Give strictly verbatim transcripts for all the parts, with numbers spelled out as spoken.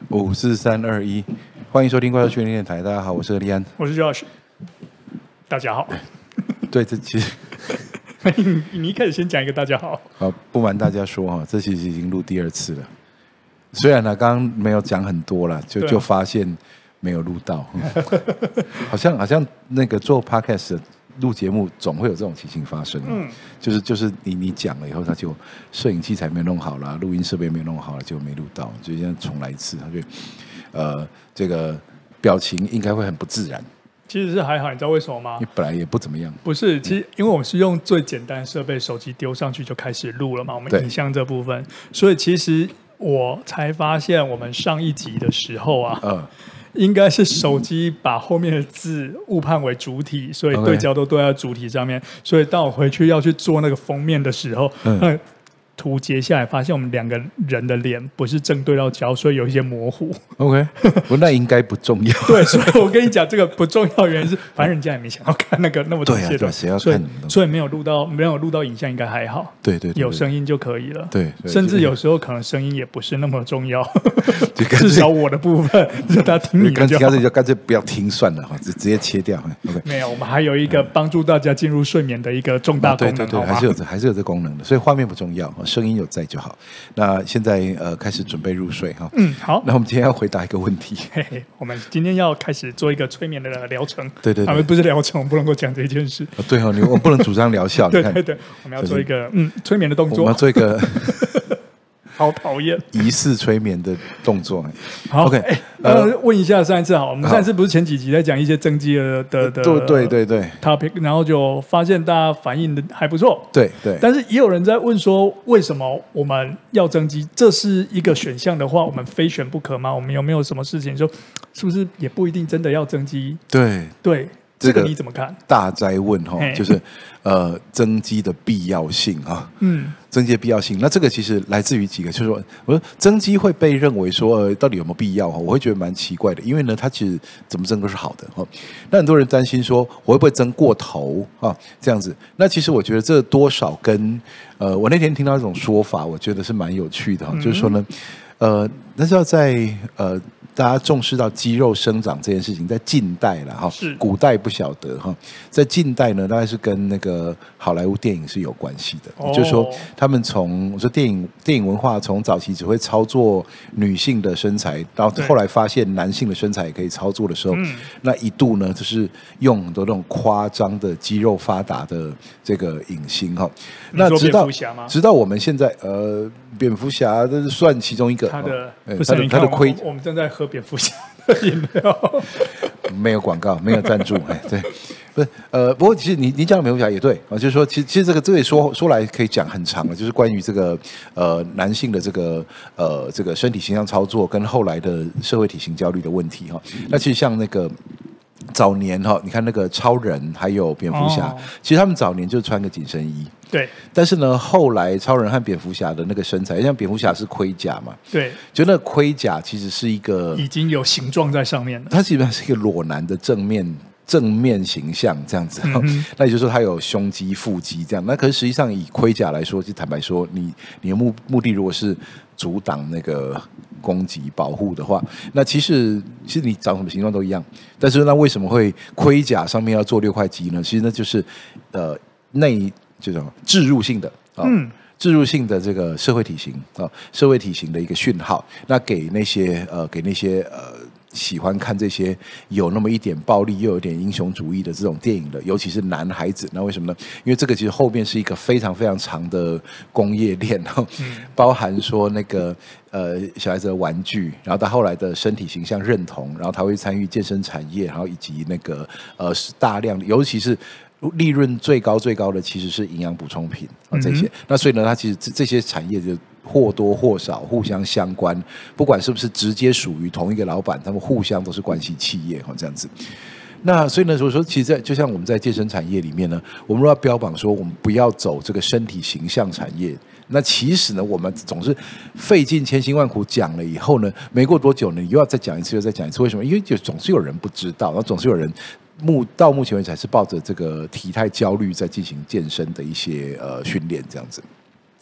五四三二一，欢迎收听怪兽训练电台。大家好，我是何立安， 我是 Josh。大家好。 对，这其实你你一开始先讲一个大家好。 好，不瞒大家说哈，这其实已经录第二次了。虽然呢，刚刚没有讲很多了，就、啊、就发现没有录到。好像好像那个做 podcast 录节目总会有这种情形发生。嗯，就是就是你你讲了以后，他就摄影器材没有弄好了，录音设备没有弄好了，就没录到，就现在重来一次。他就呃，这个表情应该会很不自然。 其实是还好，你知道为什么吗？ 你本来也不怎么样。 不是，其实因为我们是用最简单的设备，手机丢上去就开始录了嘛，我们影像这部分，所以其实我才发现，我们上一集的时候啊，嗯，应该是手机把后面的字误判为主体，所以对焦都对在主体上面， okay. 所以当我回去要去做那个封面的时候，嗯。图截下来，发现我们两个人的脸不是正对到焦，所以有一些模糊。OK， 不，那应该不重要。 对，所以我跟你讲，这个不重要的原因是，反正人家也没想要看那个那么仔细的， 对啊，谁要看？ 所以没有录到，没有录到影像，应该还好。 对 对, 对, 对， 有声音就可以了。 对， 甚至有时候可能声音也不是那么重要，至少我的部分，就他听你的就好。 干脆就干脆不要听算了，直直接切掉。OK， 没有，我们还有一个帮助大家进入睡眠的一个重大功能， 对对对，还是有还是有这功能的，所以画面不重要，声音有在就好。那现在呃开始准备入睡哈。 嗯，好。 那我们今天要回答一个问题。 嘿嘿，我们今天要开始做一个催眠的疗程。 对对对， 啊，不是疗程，我们不能够讲这件事。 哦、对哦，你我不能主张疗效。 对对对，我们要做一个嗯催眠的动作。 我们要做一个。 好讨厌疑似催眠的动作。 好 ，OK， 呃，问一下上一次好，我们上一次不是前几集在讲一些增肌的的的， 对对对对 topic， 然后就发现大家反应的还不错， 对对。 但是也有人在问说，为什么我们要增肌？这是一个选项的话，我们非选不可吗？我们有没有什么事情说，是不是也不一定真的要增肌？ 对对。这个你怎么看？ 大哉问哈，就是呃增肌的必要性哈，嗯，增肌的必要性。那这个其实来自于几个，就是说，我说增肌会被认为说、呃、到底有没有必要哈？我会觉得蛮奇怪的，因为呢，它其实怎么增都是好的哈。那很多人担心说，我会不会增过头啊？这样子，那其实我觉得这多少跟呃，我那天听到一种说法，我觉得是蛮有趣的哈，嗯、就是说呢，呃，那是要在呃。大家重视到肌肉生长这件事情，在近代了哈，古代不晓得哈，在近代呢，大概是跟那个好莱坞电影是有关系的，哦、就是说他们从我说电影电影文化从早期只会操作女性的身材，到后来发现男性的身材也可以操作的时候，那一度呢就是用很多那种夸张的肌肉发达的这个影星哈，那直到直到我们现在呃。蝙蝠侠这是算其中一个， 他的不是他的盔， 我们正在喝蝙蝠侠的饮料， 没有广告，没有赞助，哎，对，不是呃，不过其实你你讲蝙蝠侠也对啊，就是说，其实其实这个这个说说来可以讲很长了，就是关于这个呃男性的这个呃这个身体形象操作跟后来的社会体型焦虑的问题哈。那其实像那个。早年哈，你看那个超人还有蝙蝠侠，哦、其实他们早年就穿个紧身衣。 对。 但是呢，后来超人和蝙蝠侠的那个身材，像蝙蝠侠是盔甲嘛， 对， 就那个盔甲其实是一个已经有形状在上面了。 它基本上是一个裸男的正面正面形象这样子。嗯、那也就是说，他有胸肌、腹肌这样。那可是实际上以盔甲来说，就坦白说，你你的目目的如果是阻挡那个。攻击保护的话，那其实其实你长什么形状都一样，但是那为什么会盔甲上面要做六块肌呢？其实那就是呃内这种置入性的啊，嗯，置入性的这个社会体型啊，社会体型的一个讯号，那给那些呃给那些呃。喜欢看这些有那么一点暴力又有点英雄主义的这种电影的，尤其是男孩子，那为什么呢？因为这个其实后面是一个非常非常长的工业链，嗯、包含说那个呃小孩子的玩具，然后到后来的身体形象认同，然后他会参与健身产业，然后以及那个呃大量的，尤其是。利润最高最高的其实是营养补充品啊这些，嗯、那所以呢，它其实这些产业就或多或少互相相关，不管是不是直接属于同一个老板，他们互相都是关系企业哈这样子。那所以呢，所以说，其实在就像我们在健身产业里面呢，我们都要标榜说，我们不要走这个身体形象产业。那其实呢，我们总是费尽千辛万苦讲了以后呢，没过多久呢，你又要再讲一次，又再讲一次。为什么？因为就总是有人不知道，然后总是有人。目到目前为止还是抱着这个体态焦虑在进行健身的一些呃训练这样子。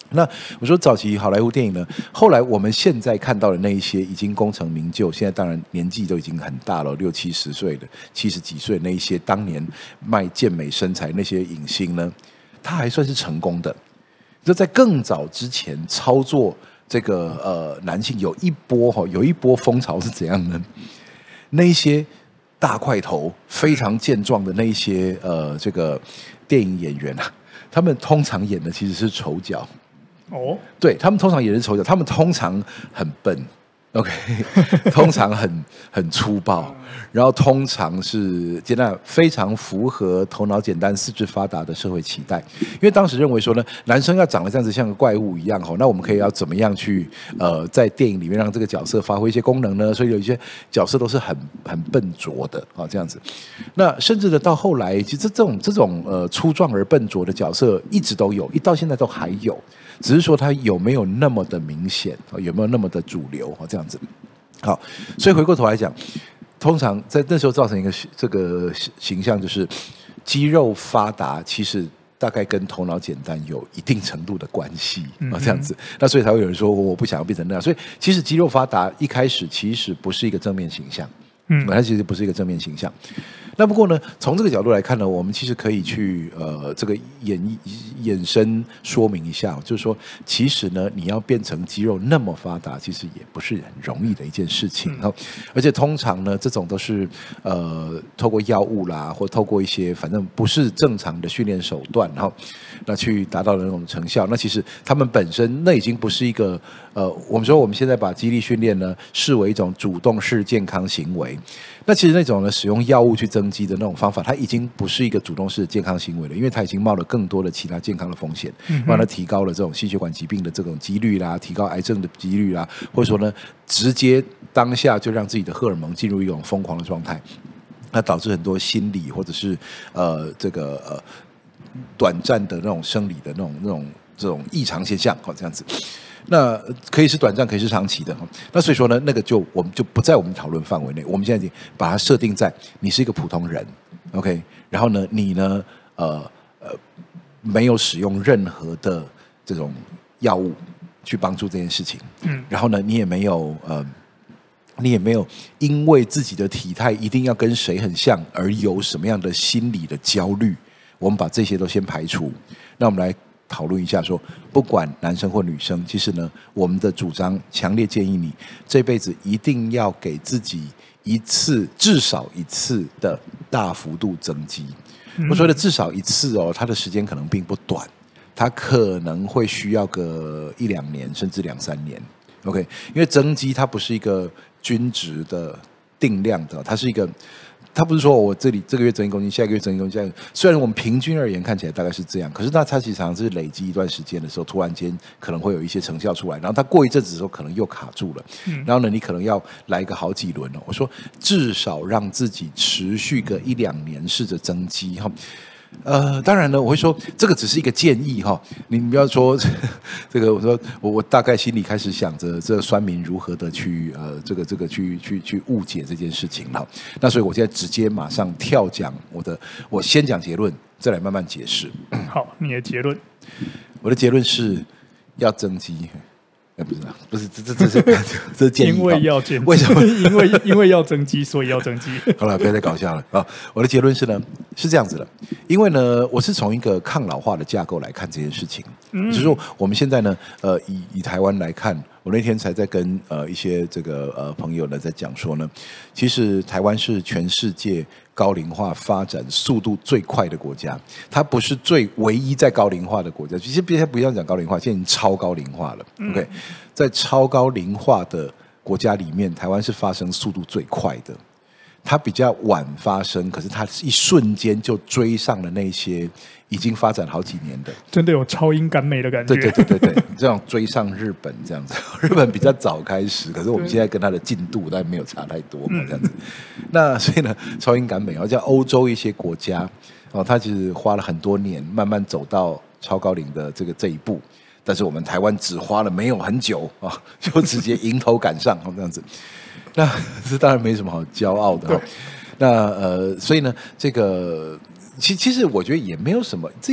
那我说早期好莱坞电影呢，后来我们现在看到的那一些已经功成名就，现在当然年纪都已经很大了，六七十岁的、七十几岁那一些当年卖健美身材那些影星呢，他还算是成功的。就在更早之前操作这个呃男性有一波哈，有一波风潮是怎样呢？那一些大块头、非常健壮的那一些呃这个电影演员啊，他们通常演的其实是丑角。哦，对他们通常也是丑角，他们通常很笨 ，OK， 通常很很粗暴，然后通常是简单非常符合头脑简单、四肢发达的社会期待。因为当时认为说呢，男生要长得这样子像个怪物一样，吼，那我们可以要怎么样去呃在电影里面让这个角色发挥一些功能呢？所以有一些角色都是很很笨拙的啊，这样子。那甚至呢，到后来，其实这种这种呃粗壮而笨拙的角色一直都有，一到现在都还有。只是说它有没有那么的明显，有没有那么的主流这样子。好，所以回过头来讲，通常在那时候造成一个这个形象，就是肌肉发达，其实大概跟头脑简单有一定程度的关系啊，这样子。那所以才会有人说我不想要变成那样。所以其实肌肉发达一开始其实不是一个正面形象，嗯，它其实不是一个正面形象。那不过呢，从这个角度来看呢，我们其实可以去呃这个衍衍生说明一下，就是说，其实呢，你要变成肌肉那么发达，其实也不是很容易的一件事情。嗯、而且通常呢，这种都是呃透过药物啦，或透过一些反正不是正常的训练手段，然后那去达到的那种成效。那其实他们本身那已经不是一个呃，我们说我们现在把肌力训练呢视为一种主动式健康行为。那其实那种呢，使用药物去增肌的那种方法，它已经不是一个主动式的健康行为了，因为它已经冒了更多的其他健康的风险，让它提高了这种心血管疾病的这种几率啦，提高癌症的几率啦，或者说呢，直接当下就让自己的荷尔蒙进入一种疯狂的状态，那导致很多心理或者是呃这个呃短暂的那种生理的那种那种这种异常现象，这样子。那可以是短暂，可以是长期的。那所以说呢，那个就我们就不在我们讨论范围内。我们现在已经把它设定在你是一个普通人 ，OK？ 然后呢，你呢，呃呃，没有使用任何的这种药物去帮助这件事情。嗯。然后呢，你也没有呃，你也没有因为自己的体态一定要跟谁很像而有什么样的心理的焦虑。我们把这些都先排除。那我们来讨论一下说，不管男生或女生，其实呢，我们的主张强烈建议你这辈子一定要给自己一次，至少一次的大幅度增肌。我说的至少一次哦，它的时间可能并不短，它可能会需要个一两年，甚至两三年。OK， 因为增肌它不是一个均值的定量的，它是一个。他不是说我这里这个月增一公斤，下个月增一公斤。虽然我们平均而言看起来大概是这样，可是那它其实常常是累积一段时间的时候，突然间可能会有一些成效出来，然后它过一阵子的时候可能又卡住了，然后呢，你可能要来个好几轮哦。我说至少让自己持续个一两年，试着增肌哈。呃，当然呢，我会说这个只是一个建议哈，你不要说这个，我说我我大概心里开始想着这酸民如何的去呃这个这个去去去误解这件事情了。那所以我现在直接马上跳讲我的，我先讲结论，再来慢慢解释。 好，你的结论， 我的结论是要增肌。哎，不是，不是，这这这是这是建议。 因为要减， 为什么？ 因为因为要增肌，所以要增肌。 好了，不要再搞笑了啊！我的结论是呢，是这样子的，因为呢，我是从一个抗老化的架构来看这件事情，嗯、就是说我们现在呢，呃，以以台湾来看，我那天才在跟呃一些这个呃朋友呢在讲说呢，其实台湾是全世界高龄化发展速度最快的国家，它不是最唯一在高龄化的国家。其实别不要讲高龄化，现在已经超高龄化了。嗯、OK， 在超高龄化的国家里面，台湾是发生速度最快的。它比较晚发生，可是它一瞬间就追上了那些已经发展好几年的， 真的有超英赶美的感觉。 对对对对对，这样追上日本这样子，日本比较早开始，可是我们现在跟它的进度但没有差太多嘛，这样子。那所以呢，超英赶美，而且欧洲一些国家哦，它其实花了很多年，慢慢走到超高龄的这个这一步。但是我们台湾只花了没有很久啊，就直接迎头赶上这样子。那这当然没什么好骄傲的。那呃，所以呢，这个其其实我觉得也没有什么，这也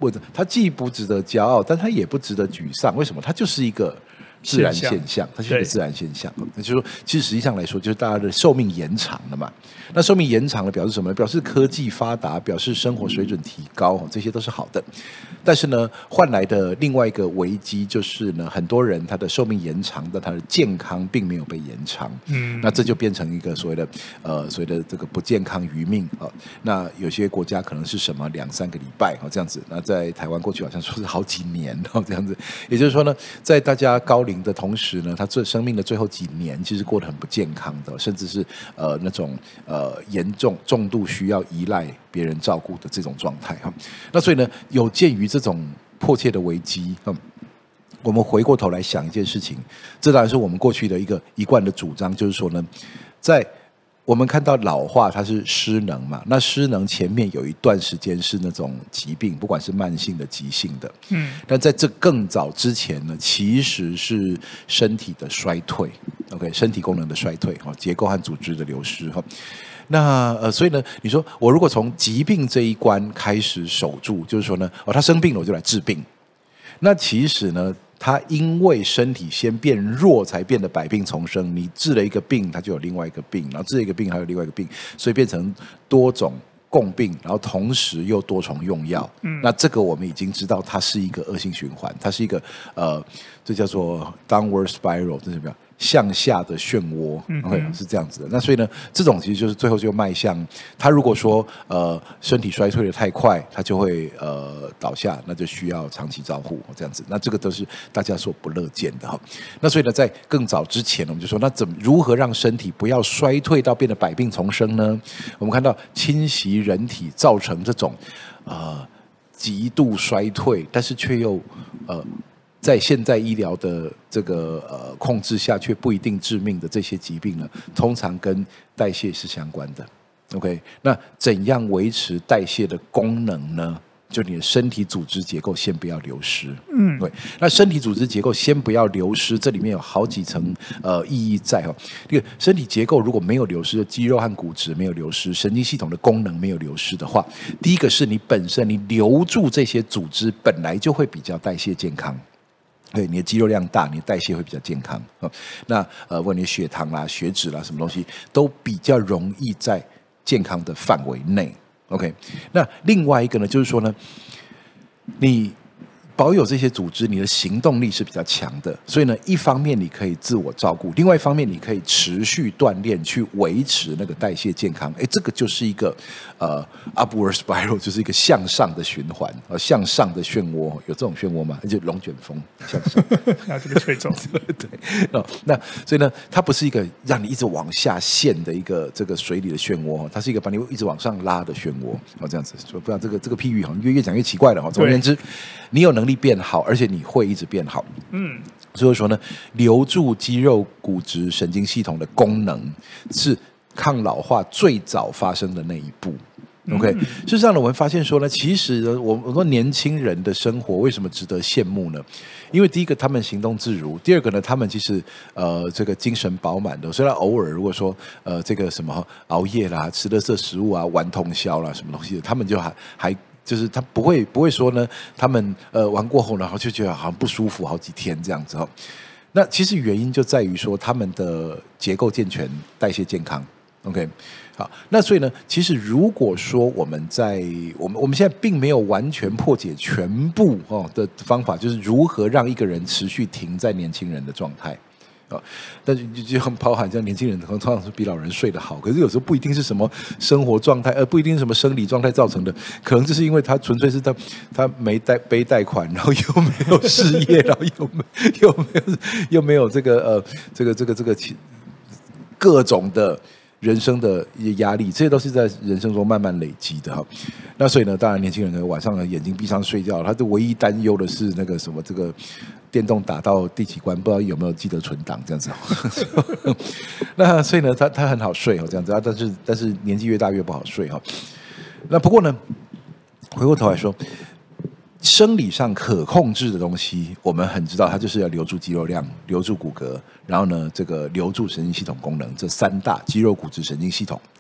不，它既不值得骄傲，但它也不值得沮丧。为什么？它就是一个自然现象，它是一个自然现象。那就是说，其实实际上来说，就是大家的寿命延长了嘛。那寿命延长了，表示什么？表示科技发达，表示生活水准提高，这些都是好的。但是呢，换来的另外一个危机就是呢，很多人他的寿命延长，但他的健康并没有被延长。嗯，那这就变成一个所谓的呃所谓的这个不健康余命啊。那有些国家可能是什么两三个礼拜啊这样子。那在台湾过去好像说是好几年哦这样子。也就是说呢，在大家高龄的同时呢，他这生命的最后几年其实过得很不健康的，甚至是呃那种呃严重重度需要依赖别人照顾的这种状态哈。那所以呢，有鉴于这种迫切的危机，嗯，我们回过头来想一件事情，这当然是我们过去的一个一贯的主张，就是说呢，在我们看到老化它是失能嘛，那失能前面有一段时间是那种疾病，不管是慢性的、急性的，嗯，但在这更早之前呢，其实是身体的衰退 ，OK， 身体功能的衰退，哈，结构和组织的流失，哈。那呃，所以呢，你说我如果从疾病这一关开始守住，就是说呢，哦，他生病了，我就来治病。那其实呢，他因为身体先变弱，才变得百病丛生。你治了一个病，他就有另外一个病，然后治了一个病，还有另外一个病，所以变成多种共病，然后同时又多重用药。嗯，那这个我们已经知道，它是一个恶性循环，它是一个呃，这叫做 downward spiral， 这是什么？向下的漩涡 ，OK， 是这样子的。那所以呢，这种其实就是最后就迈向他如果说呃身体衰退的太快，他就会呃倒下，那就需要长期照护这样子。那这个都是大家所不乐见的哈。那所以呢，在更早之前，我们就说，那怎么如何让身体不要衰退到变得百病丛生呢？我们看到侵袭人体，造成这种呃极度衰退，但是却又呃。在现在医疗的这个呃控制下，却不一定致命的这些疾病呢，通常跟代谢是相关的。OK， 那怎样维持代谢的功能呢？就你的身体组织结构先不要流失。嗯，对。那身体组织结构先不要流失，这里面有好几层呃意义在哦。这个身体结构如果没有流失，肌肉和骨质没有流失，神经系统的功能没有流失的话，第一个是你本身你留住这些组织，本来就会比较代谢健康。对，你的肌肉量大，你的代谢会比较健康。那呃，问你血糖啦、血脂啦，什么东西都比较容易在健康的范围内。OK， 那另外一个呢，就是说呢，你保有这些组织，你的行动力是比较强的，所以呢，一方面你可以自我照顾，另外一方面你可以持续锻炼去维持那个代谢健康。哎，这个就是一个呃 upward spiral， 就是一个向上的循环，呃，向上的漩涡。有这种漩涡吗？就龙卷风向上， 然后就被吹走。 对，哦，那所以呢，它不是一个让你一直往下陷的一个这个水里的漩涡，它是一个把你一直往上拉的漩涡。哦，这样子，不然这个这个譬喻好像越越讲越奇怪了。哦，总而言之，你有能力变好，而且你会一直变好。嗯，所以说呢，留住肌肉、骨质、神经系统的功能是抗老化最早发生的那一步。OK， 事实上呢，我们发现说呢，其实呢，我我说年轻人的生活为什么值得羡慕呢？因为第一个，他们行动自如；第二个呢，他们其实呃这个精神饱满的。虽然偶尔如果说呃这个什么熬夜啦、吃垃圾食物啊、玩通宵啦什么东西的，他们就还还。就是他不会不会说呢，他们呃玩过后，然后就觉得好像不舒服好几天这样子哈。那其实原因就在于说他们的结构健全、代谢健康。OK， 好，那所以呢，其实如果说我们在我们我们现在并没有完全破解全部哦的方法，就是如何让一个人持续停在年轻人的状态。但是就很包含像年轻人通常是比老人睡得好，可是有时候不一定是什么生活状态，而不一定是什么生理状态造成的，可能就是因为他纯粹是他他没贷背贷款，然后又没有事业，然后又没又没有又没有这个呃这个这个这个各种的人生的一些压力，这些都是在人生中慢慢累积的哈。那所以呢，当然年轻人晚上眼睛闭上睡觉，他的唯一担忧的是那个什么这个电动打到第几关，不知道有没有记得存档这样子。那所以呢，他他很好睡哦，这样子啊，但是但是年纪越大越不好睡哈。那不过呢，回过头来说，生理上可控制的东西，我们很知道，它就是要留住肌肉量，留住骨骼，然后呢，这个留住神经系统功能，这三大肌肉、骨质、神经系统。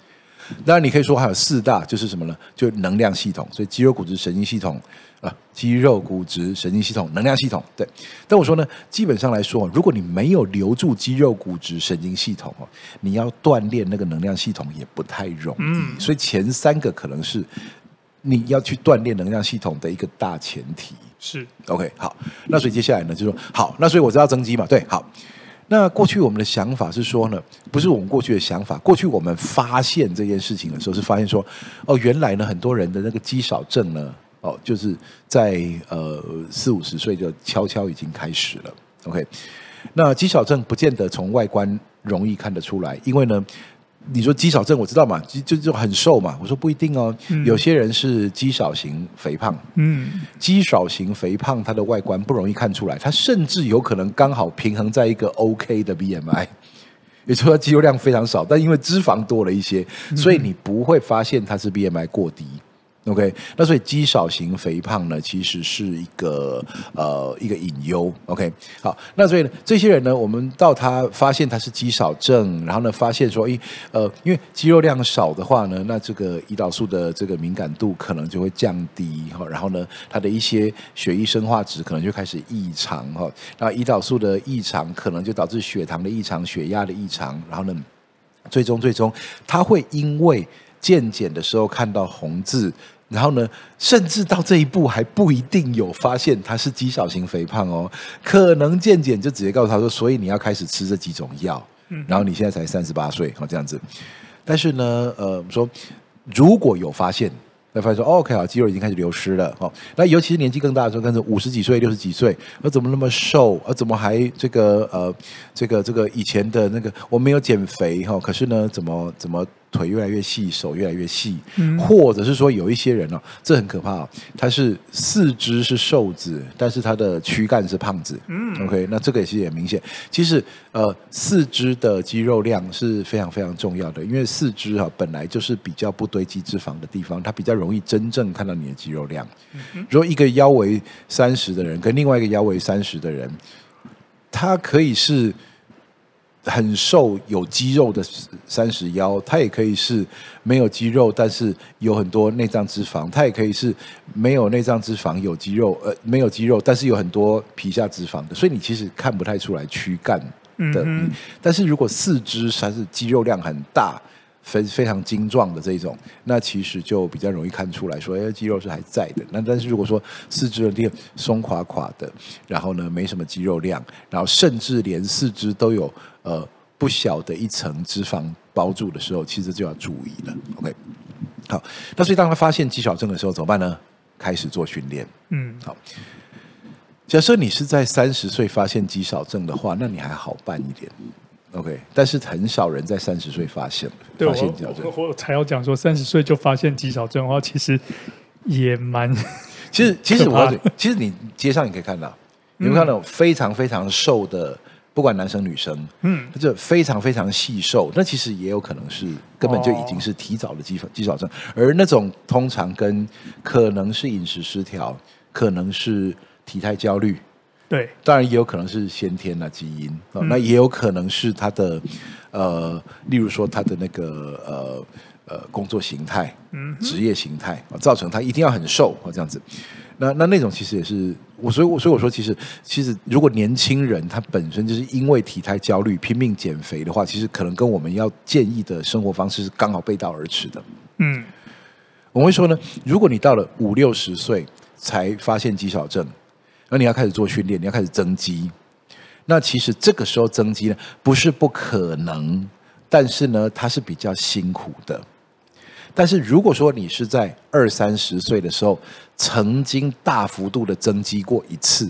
当然你可以说还有四大，就是什么呢？就能量系统，所以肌肉骨质神经系统啊，肌肉骨质神经系统、能量系统，对。但我说呢，基本上来说，如果你没有留住肌肉骨质神经系统哦，你要锻炼那个能量系统也不太容易。嗯、所以前三个可能是你要去锻炼能量系统的一个大前提。 是 OK， 好。那所以接下来呢，就说好，那所以我知道增肌嘛，对，好。那过去我们的想法是说呢，不是我们过去的想法。过去我们发现这件事情的时候，是发现说，哦，原来呢，很多人的那个肌少症呢，哦，就是在呃四五十岁就悄悄已经开始了。OK， 那肌少症不见得从外观容易看得出来，因为呢，你说肌少症我知道嘛，就就很瘦嘛。我说不一定哦，嗯、有些人是肌少型肥胖，嗯，肌少型肥胖它的外观不容易看出来，它甚至有可能刚好平衡在一个 OK 的 B M I， 也就是说肌肉量非常少，但因为脂肪多了一些，所以你不会发现它是 B M I 过低。OK， 那所以肌少型肥胖呢，其实是一个呃一个隐忧。OK， 好，那所以呢，这些人呢，我们到他发现他是肌少症，然后呢，发现说，诶，呃，因为肌肉量少的话呢，那这个胰岛素的这个敏感度可能就会降低哈，然后呢，他的一些血液生化值可能就开始异常哈，然后胰岛素的异常可能就导致血糖的异常、血压的异常，然后呢，最终最终他会因为健检的时候看到红字。然后呢，甚至到这一步还不一定有发现他是肌少型肥胖哦，可能健检就直接告诉他说，所以你要开始吃这几种药，然后你现在才三十八岁，这样子。但是呢，呃，说如果有发现，会发现说、哦、，OK 好，肌肉已经开始流失了，哦，那尤其是年纪更大的时候，跟着五十几岁、六十几岁，而怎么那么瘦，而怎么还这个呃，这个这个以前的那个我没有减肥哈、哦，可是呢，怎么怎么。腿越来越细，手越来越细，嗯、或者是说有一些人哦，这很可怕哦，他是四肢是瘦子，但是他的躯干是胖子。嗯 ，OK， 那这个也是很明显。其实呃，四肢的肌肉量是非常非常重要的，因为四肢啊本来就是比较不堆积脂肪的地方，它比较容易真正看到你的肌肉量。嗯、如果一个腰围三十的人跟另外一个腰围三十的人，他可以是。很瘦有肌肉的三十腰，它也可以是没有肌肉，但是有很多内脏脂肪；它也可以是没有内脏脂肪有肌肉，呃，没有肌肉，但是有很多皮下脂肪的。所以你其实看不太出来躯干的。嗯、但是如果四肢它是肌肉量很大、非非常精壮的这种，那其实就比较容易看出来说，哎，肌肉是还在的。那但是如果说四肢的地方松垮垮的，然后呢没什么肌肉量，然后甚至连四肢都有。呃，不小的一层脂肪包住的时候，其实就要注意了。OK， 好，那所以当他发现肌少症的时候，怎么办呢？开始做训练。嗯，好。假设你是在三十岁发现肌少症的话，那你还好办一点。OK， 但是很少人在三十岁发现发现肌少症。 我, 我才要讲说，三十岁就发现肌少症的话，其实也蛮…… 其实，其实我，其实你街上你可以看到，你会看到非常非常瘦的。不管男生女生，嗯，就非常非常细瘦，那其实也有可能是根本就已经是提早的肌肌少症，而那种通常跟可能是饮食失调，可能是体态焦虑， 对， 当然也有可能是先天的基因，哦嗯、那也有可能是他的呃，例如说他的那个呃呃工作形态、嗯、职业形态，造成他一定要很瘦这样子。那那那种其实也是我，所以我所以我说，其实其实如果年轻人他本身就是因为体态焦虑拼命减肥的话，其实可能跟我们要建议的生活方式是刚好背道而驰的。嗯，我们会说呢，如果你到了五六十岁才发现肌少症，那你要开始做训练，你要开始增肌，那其实这个时候增肌呢不是不可能，但是呢它是比较辛苦的。但是如果说你是在二三十岁的时候曾经大幅度的增肌过一次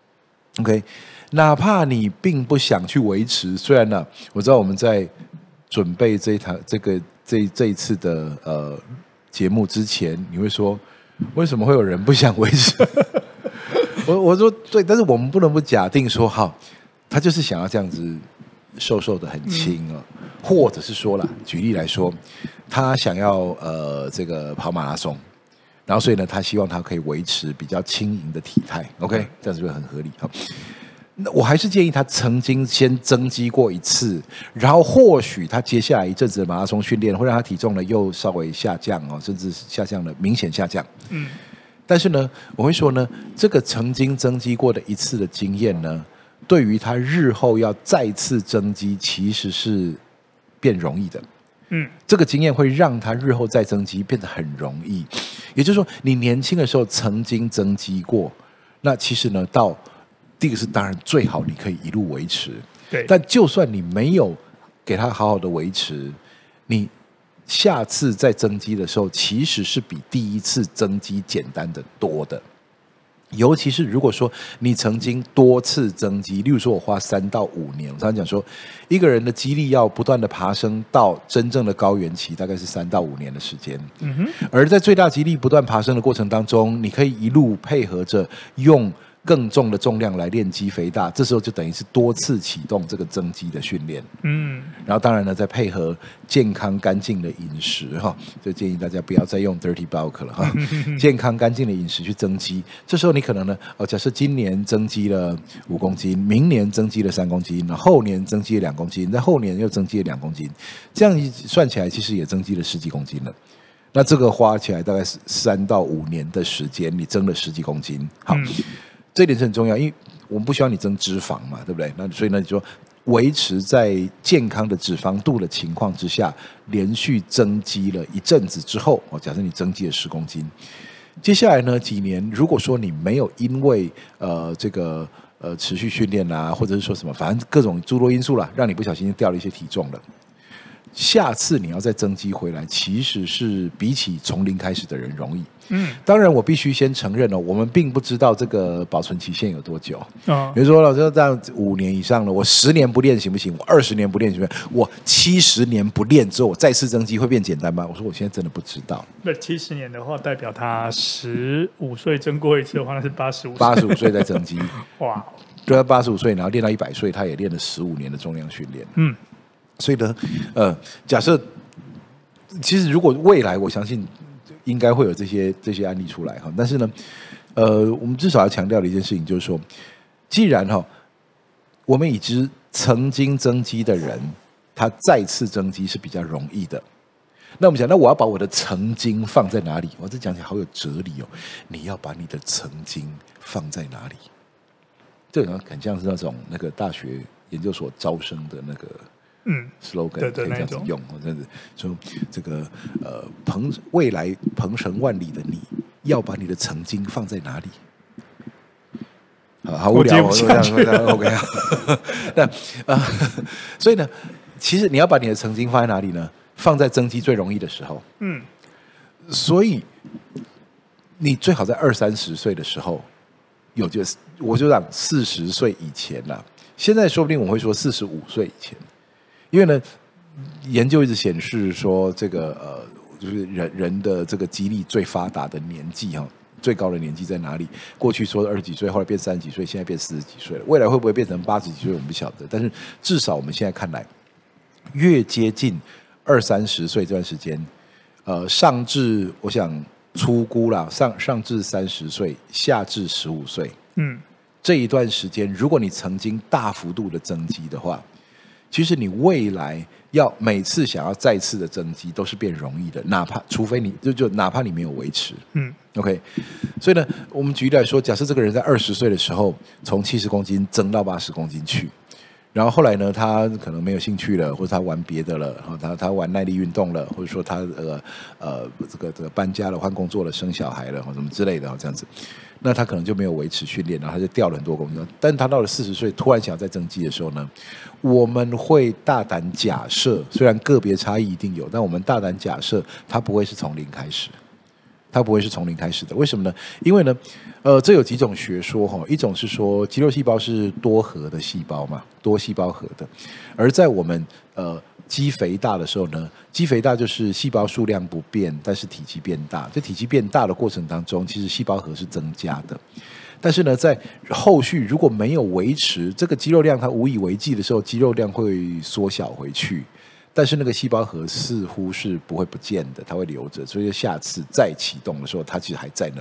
，OK， 哪怕你并不想去维持，虽然呢，我知道我们在准备这一堂这个这这一次的呃节目之前，你会说为什么会有人不想维持？我我说对，但是我们不能不假定说，好，他就是想要这样子瘦瘦的很轻啊，嗯、或者是说啦，举例来说。他想要呃这个跑马拉松，然后所以呢，他希望他可以维持比较轻盈的体态 ，OK， 这样是不是很合理？好， 那我还是建议他曾经先增肌过一次，然后或许他接下来一阵子的马拉松训练会让他体重呢又稍微下降哦，甚至下降了明显下降。嗯，但是呢，我会说呢，这个曾经增肌过的一次的经验呢，对于他日后要再次增肌其实是变容易的。嗯，这个经验会让他日后再增肌变得很容易。也就是说，你年轻的时候曾经增肌过，那其实呢，到第一个是当然最好你可以一路维持， 对。 但就算你没有给他好好的维持，你下次再增肌的时候，其实是比第一次增肌简单的多的。尤其是如果说你曾经多次增肌，例如说我花三到五年，我常常讲说，一个人的肌力要不断的爬升到真正的高原期，大概是三到五年的时间。嗯哼。而在最大肌力不断爬升的过程当中，你可以一路配合着用更重的重量来练肌肥大，这时候就等于是多次启动这个增肌的训练。嗯，然后当然呢，再配合健康干净的饮食哈，就建议大家不要再用 dirty bulk 了哈，健康干净的饮食去增肌。这时候你可能呢，哦，假设今年增肌了五公斤，明年增肌了三公斤，后年增肌了两公斤，在后年又增肌了两公斤，这样算起来其实也增肌了十几公斤了。那这个花起来大概是三到五年的时间，你增了十几公斤，好。嗯，这一点是很重要，因为我们不希望你增脂肪嘛，对不对？那所以呢，你说维持在健康的脂肪度的情况之下，连续增肌了一阵子之后，哦，假设你增肌了十公斤，接下来呢几年，如果说你没有因为呃这个呃持续训练啊，或者是说什么，反正各种诸多因素啦，让你不小心掉了一些体重了。下次你要再增肌回来，其实是比起从零开始的人容易。嗯，当然我必须先承认了，我们并不知道这个保存期限有多久。哦，比如说，老师这样五年以上了，我十年不练行不行？我二十年不练行不行？我七十年不练之后，我再次增肌会变简单吗？我说我现在真的不知道。 那七十年的话，代表他十五岁增过一次的话，那是八十五。 八十五岁在增肌，哇！对他八十五岁，然后练到一百岁，他也练了十五年的重量训练。嗯。所以呢，呃，假设其实如果未来，我相信应该会有这些这些案例出来哈。但是呢，呃，我们至少要强调的一件事情就是说，既然哈，我们已知曾经增肌的人，他再次增肌是比较容易的。那我们讲，那我要把我的曾经放在哪里？我这讲起来好有哲理哦。你要把你的曾经放在哪里？这个很像是那种那个大学研究所招生的那个。嗯 ，slogan 可以这样子用，这样子说这个呃鹏未来鹏程万里的你，要把你的曾经放在哪里？好，好无聊，我这样 OK 啊。那呃，所以呢，其实你要把你的曾经放在哪里呢？放在增肌最容易的时候。嗯，所以你最好在二三十岁的时候有就是，我就讲四十岁以前啦。现在说不定我会说四十五岁以前。因为呢，研究一直显示说，这个呃，就是人人的这个肌力最发达的年纪哈，最高的年纪在哪里？过去说二十几岁，后来变三十几岁，现在变四十几岁了。未来会不会变成八十几岁，我们不晓得。但是至少我们现在看来，越接近二三十岁这段时间，呃，上至我想粗估啦，上上至三十岁，下至十五岁，嗯，这一段时间，如果你曾经大幅度的增肌的话。其实你未来要每次想要再次的增肌都是变容易的，哪怕除非你就就哪怕你没有维持，嗯 ，OK， 所以呢，我们举例来说，假设这个人在二十岁的时候从七十公斤增到八十公斤去，然后后来呢，他可能没有兴趣了，或者他玩别的了，然后他他玩耐力运动了，或者说他呃呃这个这个搬家了、换工作了、生小孩了，或什么之类的，这样子。那他可能就没有维持训练，然后他就掉了很多公斤。但他到了四十岁，突然想要再增肌的时候呢，我们会大胆假设，虽然个别差异一定有，但我们大胆假设，他不会是从零开始，他不会是从零开始的。为什么呢？因为呢，呃，这有几种学说哈，一种是说肌肉细胞是多核的细胞嘛，多细胞核的，而在我们呃。肌肥大的时候呢，肌肥大就是细胞数量不变，但是体积变大。在体积变大的过程当中，其实细胞核是增加的。但是呢，在后续如果没有维持这个肌肉量，它无以为继的时候，肌肉量会缩小回去。但是那个细胞核似乎是不会不见的，它会留着。所以下次再启动的时候，它其实还在那边。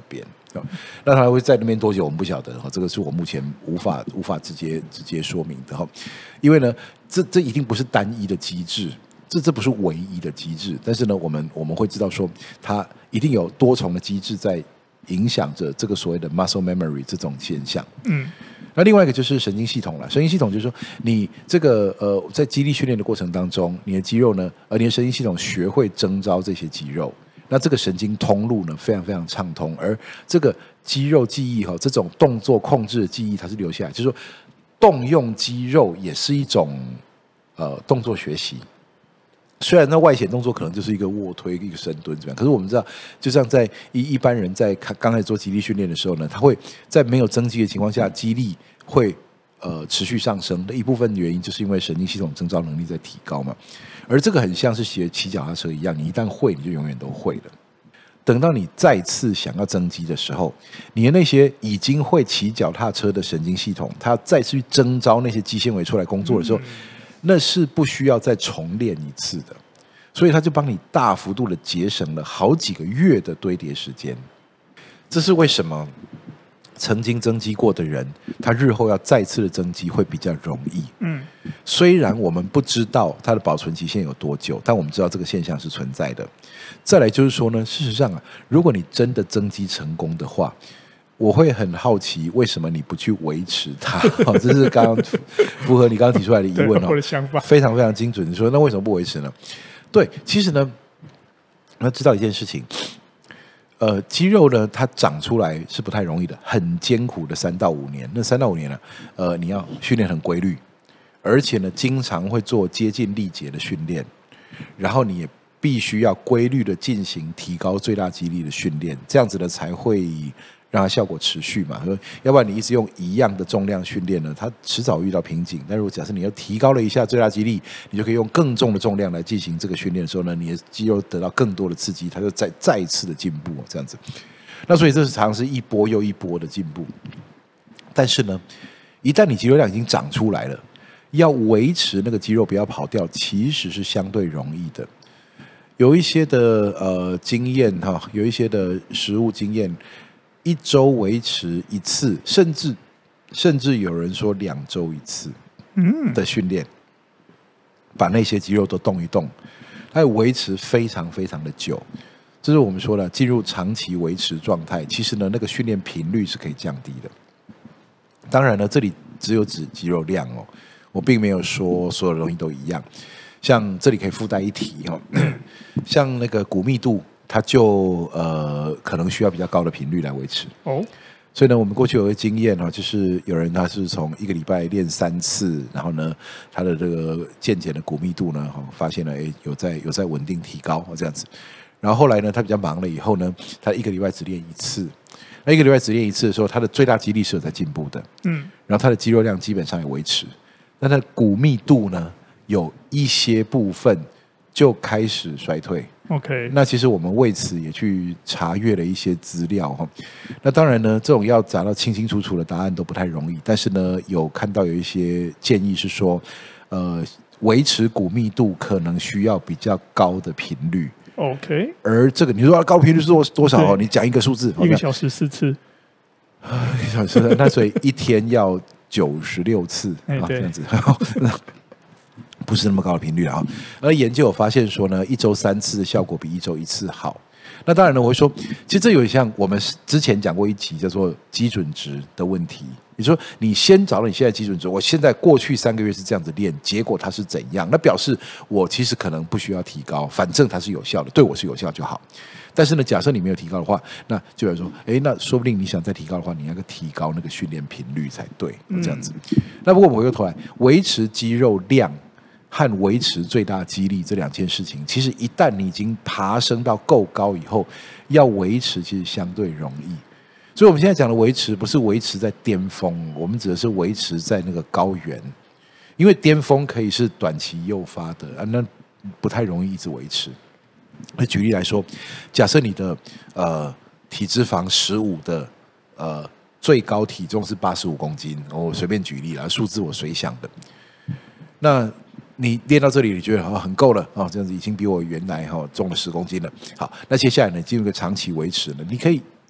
那它会在那边多久我们不晓得，这个是我目前无法无法直接直接说明的。因为呢，这这一定不是单一的机制，这这不是唯一的机制，但是呢，我们我们会知道说，它一定有多重的机制在影响着这个所谓的 muscle memory 这种现象。嗯。那另外一个就是神经系统了，神经系统就是说，你这个呃，在肌力训练的过程当中，你的肌肉呢，而你的神经系统学会征召这些肌肉，那这个神经通路呢，非常非常畅通，而这个肌肉记忆哈，这种动作控制的记忆，它是留下来，就是说，动用肌肉也是一种呃动作学习。虽然那外显动作可能就是一个卧推一个深蹲这样，可是我们知道，就像在一一般人在刚开始做肌力训练的时候呢，他会在没有增肌的情况下，肌力会呃持续上升的一部分原因，就是因为神经系统征召能力在提高嘛。而这个很像是学骑脚踏车一样，你一旦会，你就永远都会了。等到你再次想要增肌的时候，你的那些已经会骑脚踏车的神经系统，它再次去征召那些肌纤维出来工作的时候。嗯，那是不需要再重练一次的，所以他就帮你大幅度的节省了好几个月的堆叠时间。这是为什么曾经增肌过的人，他日后要再次的增肌会比较容易。嗯，虽然我们不知道它的保存期限有多久，但我们知道这个现象是存在的。再来就是说呢，事实上啊，如果你真的增肌成功的话，我会很好奇，为什么你不去维持它？好，这是刚刚符合你刚刚提出来的疑问哦。 我的想法非常非常精准。你说那为什么不维持呢？对，其实呢，要知道一件事情，呃，肌肉呢，它长出来是不太容易的，很艰苦的三到五年。那三到五年呢，呃，你要训练很规律，而且呢，经常会做接近力竭的训练，然后你也必须要规律的进行提高最大肌力的训练，这样子呢才会让它效果持续嘛，要不然你一直用一样的重量训练呢，它迟早遇到瓶颈。但如果假设你要提高了一下最大肌力，你就可以用更重的重量来进行这个训练的时候呢，你的肌肉得到更多的刺激，它就再再一次的进步，这样子。那所以这是常常是一波又一波的进步。但是呢，一旦你肌肉量已经长出来了，要维持那个肌肉不要跑掉，其实是相对容易的。有一些的呃经验哈，有一些的实务经验。一周维持一次，甚至甚至有人说两周一次的训练，把那些肌肉都动一动，它维持非常非常的久。这是我们说的进入长期维持状态。其实呢，那个训练频率是可以降低的。当然呢，这里只有指肌肉量哦，我并没有说所有的东西都一样。像这里可以附带一提哦，像那个骨密度。它就呃可能需要比较高的频率来维持哦，所以呢，我们过去有个经验啊，就是有人他是从一个礼拜练三次，然后呢，他的这个渐渐的骨密度呢，发现了哎有在有在稳定提高这样子，然后后来呢，他比较忙了以后呢，他一个礼拜只练一次，那一个礼拜只练一次的时候，他的最大肌力是有在进步的，嗯，然后他的肌肉量基本上也维持，那他的骨密度呢，有一些部分就开始衰退。 OK， 那其实我们为此也去查阅了一些资料哈。那当然呢，这种要找到清清楚楚的答案都不太容易。但是呢，有看到有一些建议是说，呃，维持骨密度可能需要比较高的频率。 OK， 而这个你说高频率是多多少？你讲一个数字， 一个小时四次。 一个小时，那所以一天要九十六次啊，这样子。不是那么高的频率啊，而研究有发现说呢，一周三次的效果比一周一次好。那当然呢，我会说，其实这有点像我们之前讲过一集叫做基准值的问题。你说你先找到你现在基准值，我现在过去三个月是这样子练，结果它是怎样？那表示我其实可能不需要提高，反正它是有效的，对我是有效就好。但是呢，假设你没有提高的话，那就来说，哎，那说不定你想再提高的话，你要提高那个训练频率才对，这样子。嗯、那不过我回过头来，维持肌肉量和维持最大肌力这两件事情，其实一旦你已经爬升到够高以后，要维持其实相对容易。所以我们现在讲的维持，不是维持在巅峰，我们指的是维持在那个高原。因为巅峰可以是短期诱发的，啊，那不太容易一直维持。那举例来说，假设你的呃体脂肪十五的呃最高体重是八十五公斤，我随便举例啦，数字我随想的。那你练到这里，你觉得哦很够了哦，这样子已经比我原来哈、哦、重了十公斤了。好，那接下来呢，进入一个长期维持呢，你可以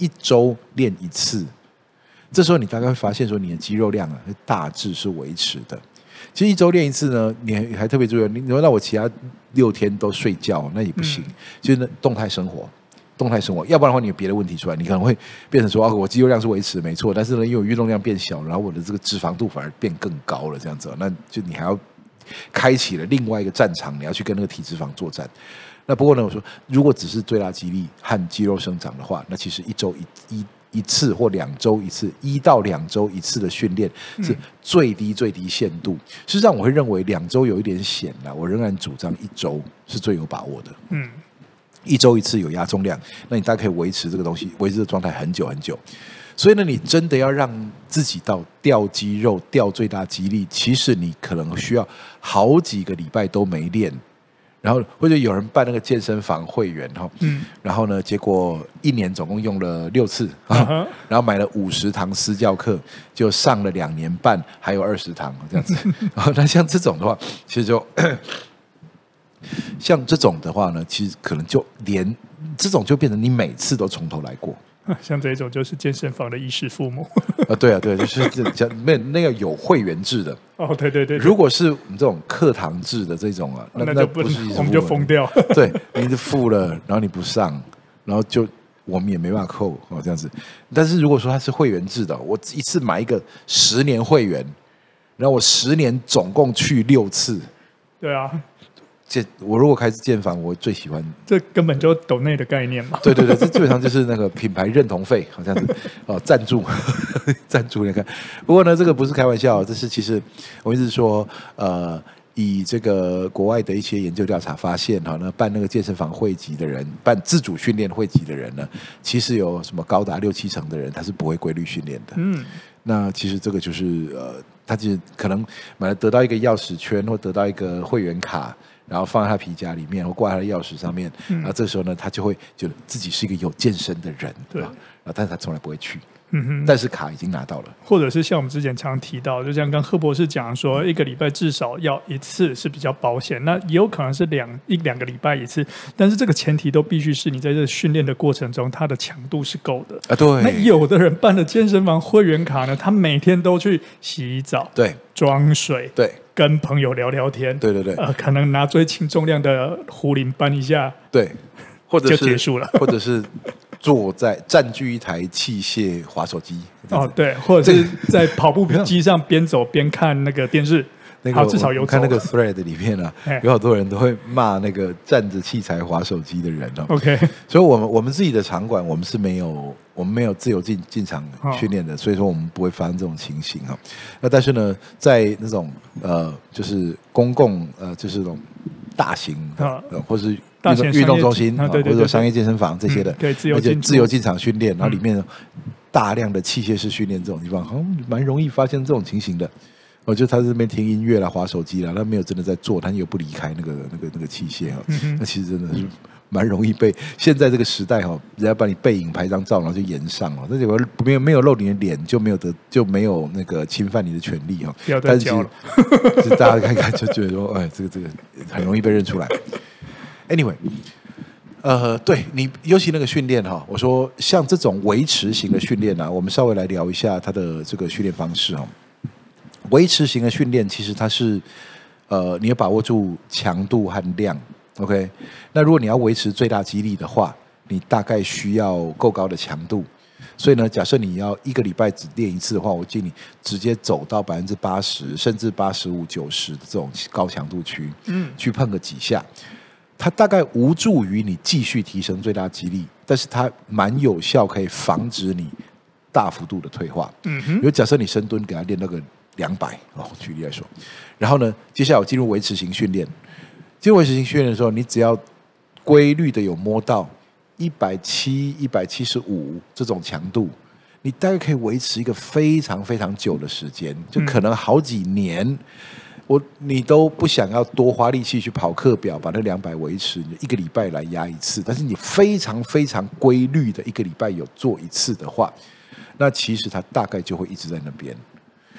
一周练一次，这时候你大概会发现说，你的肌肉量啊，大致是维持的。其实一周练一次呢，你还还特别注意，你说让我其他六天都睡觉，那也不行。嗯、就是动态生活，动态生活，要不然的话，你有别的问题出来，你可能会变成说，啊，我肌肉量是维持没错，但是呢，因为我运动量变小，然后我的这个脂肪度反而变更高了，这样子，那就你还要开启了另外一个战场，你要去跟那个体脂肪作战。那不过呢，我说，如果只是最大肌力和肌肉生长的话，那其实一周一一。一次或两周一次，一到两周一次的训练是最低最低限度。事实上，我会认为两周有一点险了，我仍然主张一周是最有把握的。嗯，一周一次有压重量，那你大概可以维持这个东西，维持这个状态很久很久。所以呢，你真的要让自己到掉肌肉、掉最大肌力，其实你可能需要好几个礼拜都没练。然后或者有人办那个健身房会员哈，嗯，然后呢，结果一年总共用了六次啊， uh-huh. 然后买了五十堂私教课，就上了两年半，还有二十堂这样子。然后那像这种的话，其实就像这种的话呢，其实可能就连这种就变成你每次都从头来过。 像这种就是健身房的衣食父母啊，对啊，对，就是这那那个有会员制的哦，对对 对, 对。 如果是我们这种课堂制的这种啊， 那那就不是我们就疯掉。 对，你是付了，然后你不上，然后就我们也没办法扣哦这样子。但是如果说它是会员制的，我一次买一个十年会员，然后我十年总共去六次， 对啊。 我如果开始建房，我最喜欢这根本就抖内的概念嘛。 对对对，这基本上就是那个品牌认同费，好像是哦赞助赞助你看。不过呢，这个不是开玩笑，这是其实我一直说，呃，以这个国外的一些研究调查发现，哈，那办那个健身房会籍的人，办自主训练会籍的人呢，其实有什么高达六七成的人他是不会规律训练的。嗯，那其实这个就是呃，他其实可能买了得到一个钥匙圈，或得到一个会员卡。然后放在他皮夹里面，或挂在他的钥匙上面，嗯、然后这个时候呢，他就会觉得自己是一个有健身的人，对，然后但是他从来不会去，嗯哼，但是卡已经拿到了， 或者是像我们之前常提到，就像刚贺博士讲说，一个礼拜至少要一次是比较保险，那也有可能是两一两个礼拜一次，但是这个前提都必须是你在这训练的过程中，它的强度是够的啊。对， 那有的人办了健身房会员卡呢，他每天都去洗澡， 对， 装水， 对。 跟朋友聊聊天， 对对对， 呃，可能拿最轻重量的壶铃搬一下， 对，或者是就结束了， 或者是坐在占据一台器械滑手机， 哦，对，或者是在跑步机上边走边看那个电视。 那个至少有看那个 thread 里面啊，有好多人都会骂那个站着器材滑手机的人哦。 OK， 所以我们我们自己的场馆，我们是没有我们没有自由进进场训练的，所以说我们不会发生这种情形哈。那但是呢，在那种呃，就是公共呃，就是那种大型的，或是运动运动中心啊，或者商业健身房这些的， 可以自由进自由进场训练，然后里面大量的器械式训练这种地方，好像蛮容易发现这种情形的。我觉得他在这边听音乐啦、滑手机啦，他没有真的在做，他又不离开那个、那个、那个器械哈、嗯。那其实真的是蛮容易被现在这个时代哈，人家把你背影拍张照，然后就延上了。那结果没有没有露你的脸，就没有得就没有那个侵犯你的权利哈。 不要再教了， 但是大家看看就觉得说，哎，这个这个很容易被认出来。Anyway。呃，对你，尤其那个训练哈，我说像这种维持型的训练啊，我们稍微来聊一下它的这个训练方式哈。维持型的训练其实它是，呃，你要把握住强度和量 ，OK？ 那如果你要维持最大肌力的话，你大概需要够高的强度。所以呢，假设你要一个礼拜只练一次的话，我建议你直接走到百分之八十甚至八十五、九十的这种高强度区，嗯，去碰个几下。它大概无助于你继续提升最大肌力，但是它蛮有效，可以防止你大幅度的退化。嗯哼，比如假设你深蹲给它练那个两百哦，举例来说，然后呢，接下来我进入维持型训练。进入维持型训练的时候，你只要规律的有摸到一百七、一百七十五这种强度，你大概可以维持一个非常非常久的时间，就可能好几年。嗯我你都不想要多花力气去跑课表，把那两百维持，你一个礼拜来压一次。但是你非常非常规律的一个礼拜有做一次的话，那其实它大概就会一直在那边。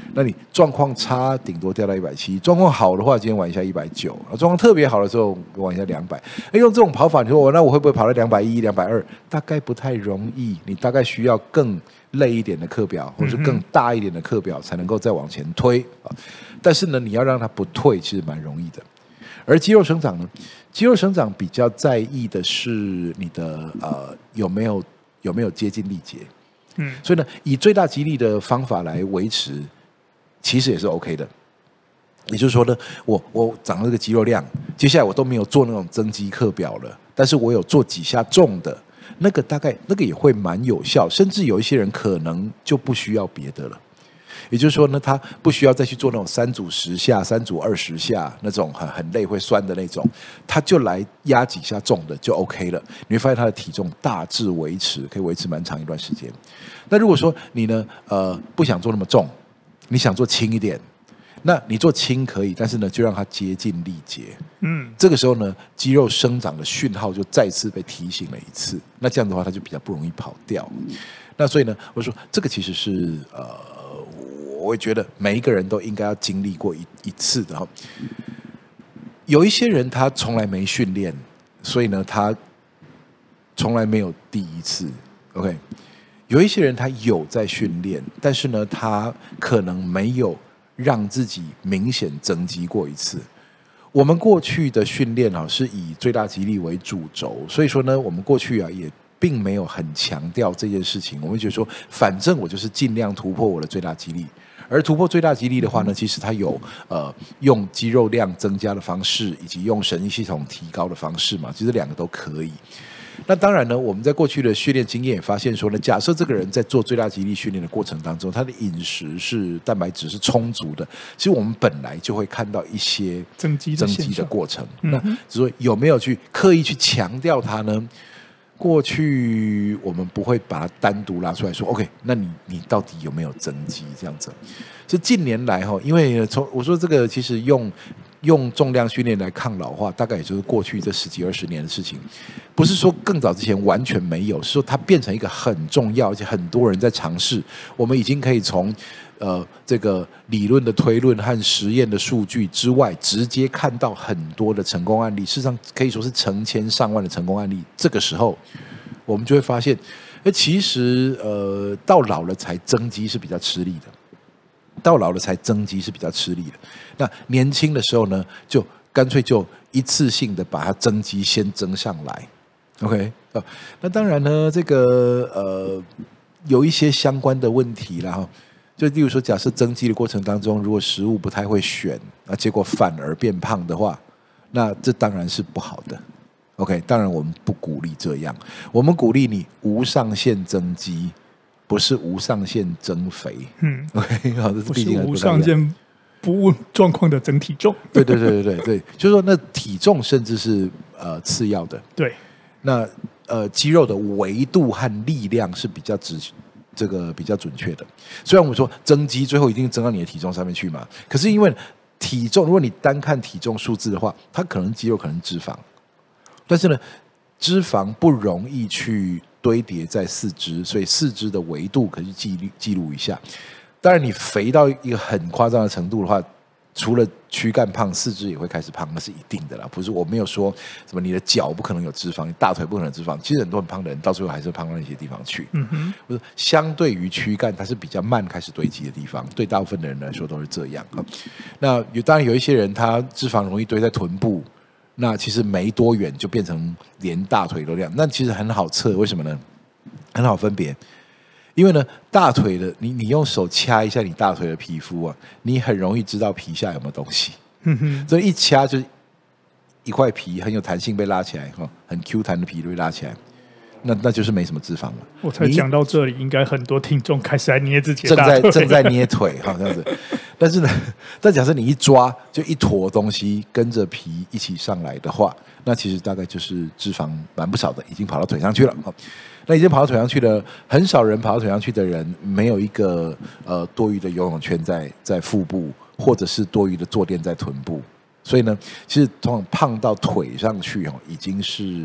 那你状况差，顶多掉到一百七；状况好的话，今天玩一下一百九；状况特别好的时候，玩一下两百。哎，用这种跑法，你说我那我会不会跑到两百一、两百二？大概不太容易，你大概需要更累一点的课表，或者是更大一点的课表，才能够再往前推啊。但是呢，你要让它不退，其实蛮容易的。而肌肉生长呢，肌肉生长比较在意的是你的呃有没有有没有接近力竭。嗯，所以呢，以最大肌力的方法来维持。其实也是 OK 的，也就是说呢，我我长了这个肌肉量，接下来我都没有做那种增肌课表了，但是我有做几下重的，那个大概那个也会蛮有效，甚至有一些人可能就不需要别的了。也就是说呢，他不需要再去做那种三组十下、三组二十下那种很很累会酸的那种，他就来压几下重的就 OK 了。你会发现他的体重大致维持，可以维持蛮长一段时间。那如果说你呢，呃，不想做那么重，你想做轻一点，那你做轻可以，但是呢，就让它接近力竭。嗯，这个时候呢，肌肉生长的讯号就再次被提醒了一次。那这样的话，它就比较不容易跑掉。那所以呢，我说这个其实是呃，我会觉得每一个人都应该要经历过一一次的哈。有一些人他从来没训练，所以呢，他从来没有第一次。OK。有一些人他有在训练，但是呢，他可能没有让自己明显增肌过一次。我们过去的训练啊，是以最大肌力为主轴，所以说呢，我们过去啊也并没有很强调这件事情。我们觉得说，反正我就是尽量突破我的最大肌力。而突破最大肌力的话呢，其实它有呃用肌肉量增加的方式，以及用神经系统提高的方式嘛，其实两个都可以。那当然呢，我们在过去的训练经验也发现说呢，假设这个人在做最大肌力训练的过程当中，他的饮食是蛋白质是充足的，其实我们本来就会看到一些增肌增肌的过程。那只是说有没有去刻意去强调它呢？过去我们不会把它单独拉出来说 ，OK， 那你你到底有没有增肌这样子？是近年来哈，因为从我说这个其实用。用重量训练来抗老化，大概也就是过去这十几二十年的事情，不是说更早之前完全没有，是说它变成一个很重要，而且很多人在尝试。我们已经可以从呃这个理论的推论和实验的数据之外，直接看到很多的成功案例，事实上可以说是成千上万的成功案例。这个时候，我们就会发现，哎，其实呃到老了才增肌是比较吃力的。到老了才增肌是比较吃力的。那年轻的时候呢，就干脆就一次性的把它增肌先增上来 ，OK？ 哦，那当然呢，这个呃有一些相关的问题啦哈，就例如说，假设增肌的过程当中，如果食物不太会选，那结果反而变胖的话，那这当然是不好的。OK？ 当然我们不鼓励这样，我们鼓励你无上限增肌。不是无上限增肥，嗯 ，OK， 好，这是毕竟不是无上限不误状况的整体重， 对对对对对对，就是说那体重甚至是呃次要的， 对， 那呃肌肉的维度和力量是比较直这个比较准确的。虽然我们说增肌最后一定增到你的体重上面去嘛，可是因为体重，如果你单看体重数字的话，它可能肌肉可能脂肪，但是呢，脂肪不容易去堆叠在四肢，所以四肢的维度可以记录记录一下。当然，你肥到一个很夸张的程度的话，除了躯干胖，四肢也会开始胖，那是一定的啦。不是我没有说什么你的脚不可能有脂肪，你大腿不可能有脂肪。其实很多很胖的人到最后还是胖到那些地方去。嗯哼，我说相对于躯干，它是比较慢开始堆积的地方，对大部分的人来说都是这样。那有当然有一些人他脂肪容易堆在臀部。那其实没多远就变成连大腿都亮，那其实很好测，为什么呢？很好分别，因为呢，大腿的你你用手掐一下你大腿的皮肤啊，你很容易知道皮下有没有东西。嗯哼，所以一掐就一块皮很有弹性被拉起来，哈，很 Q 弹的皮被拉起来。那那就是没什么脂肪了。 我才讲到这里，应该很多听众开始来捏自己的大腿，正在正在捏腿哈这样子。但是呢，但假设你一抓就一坨东西跟着皮一起上来的话，那其实大概就是脂肪蛮不少的，已经跑到腿上去了。那已经跑到腿上去了，很少人跑到腿上去的人，没有一个呃多余的游泳圈在在腹部，或者是多余的坐垫在臀部。所以呢，其实通常胖到腿上去哦，已经是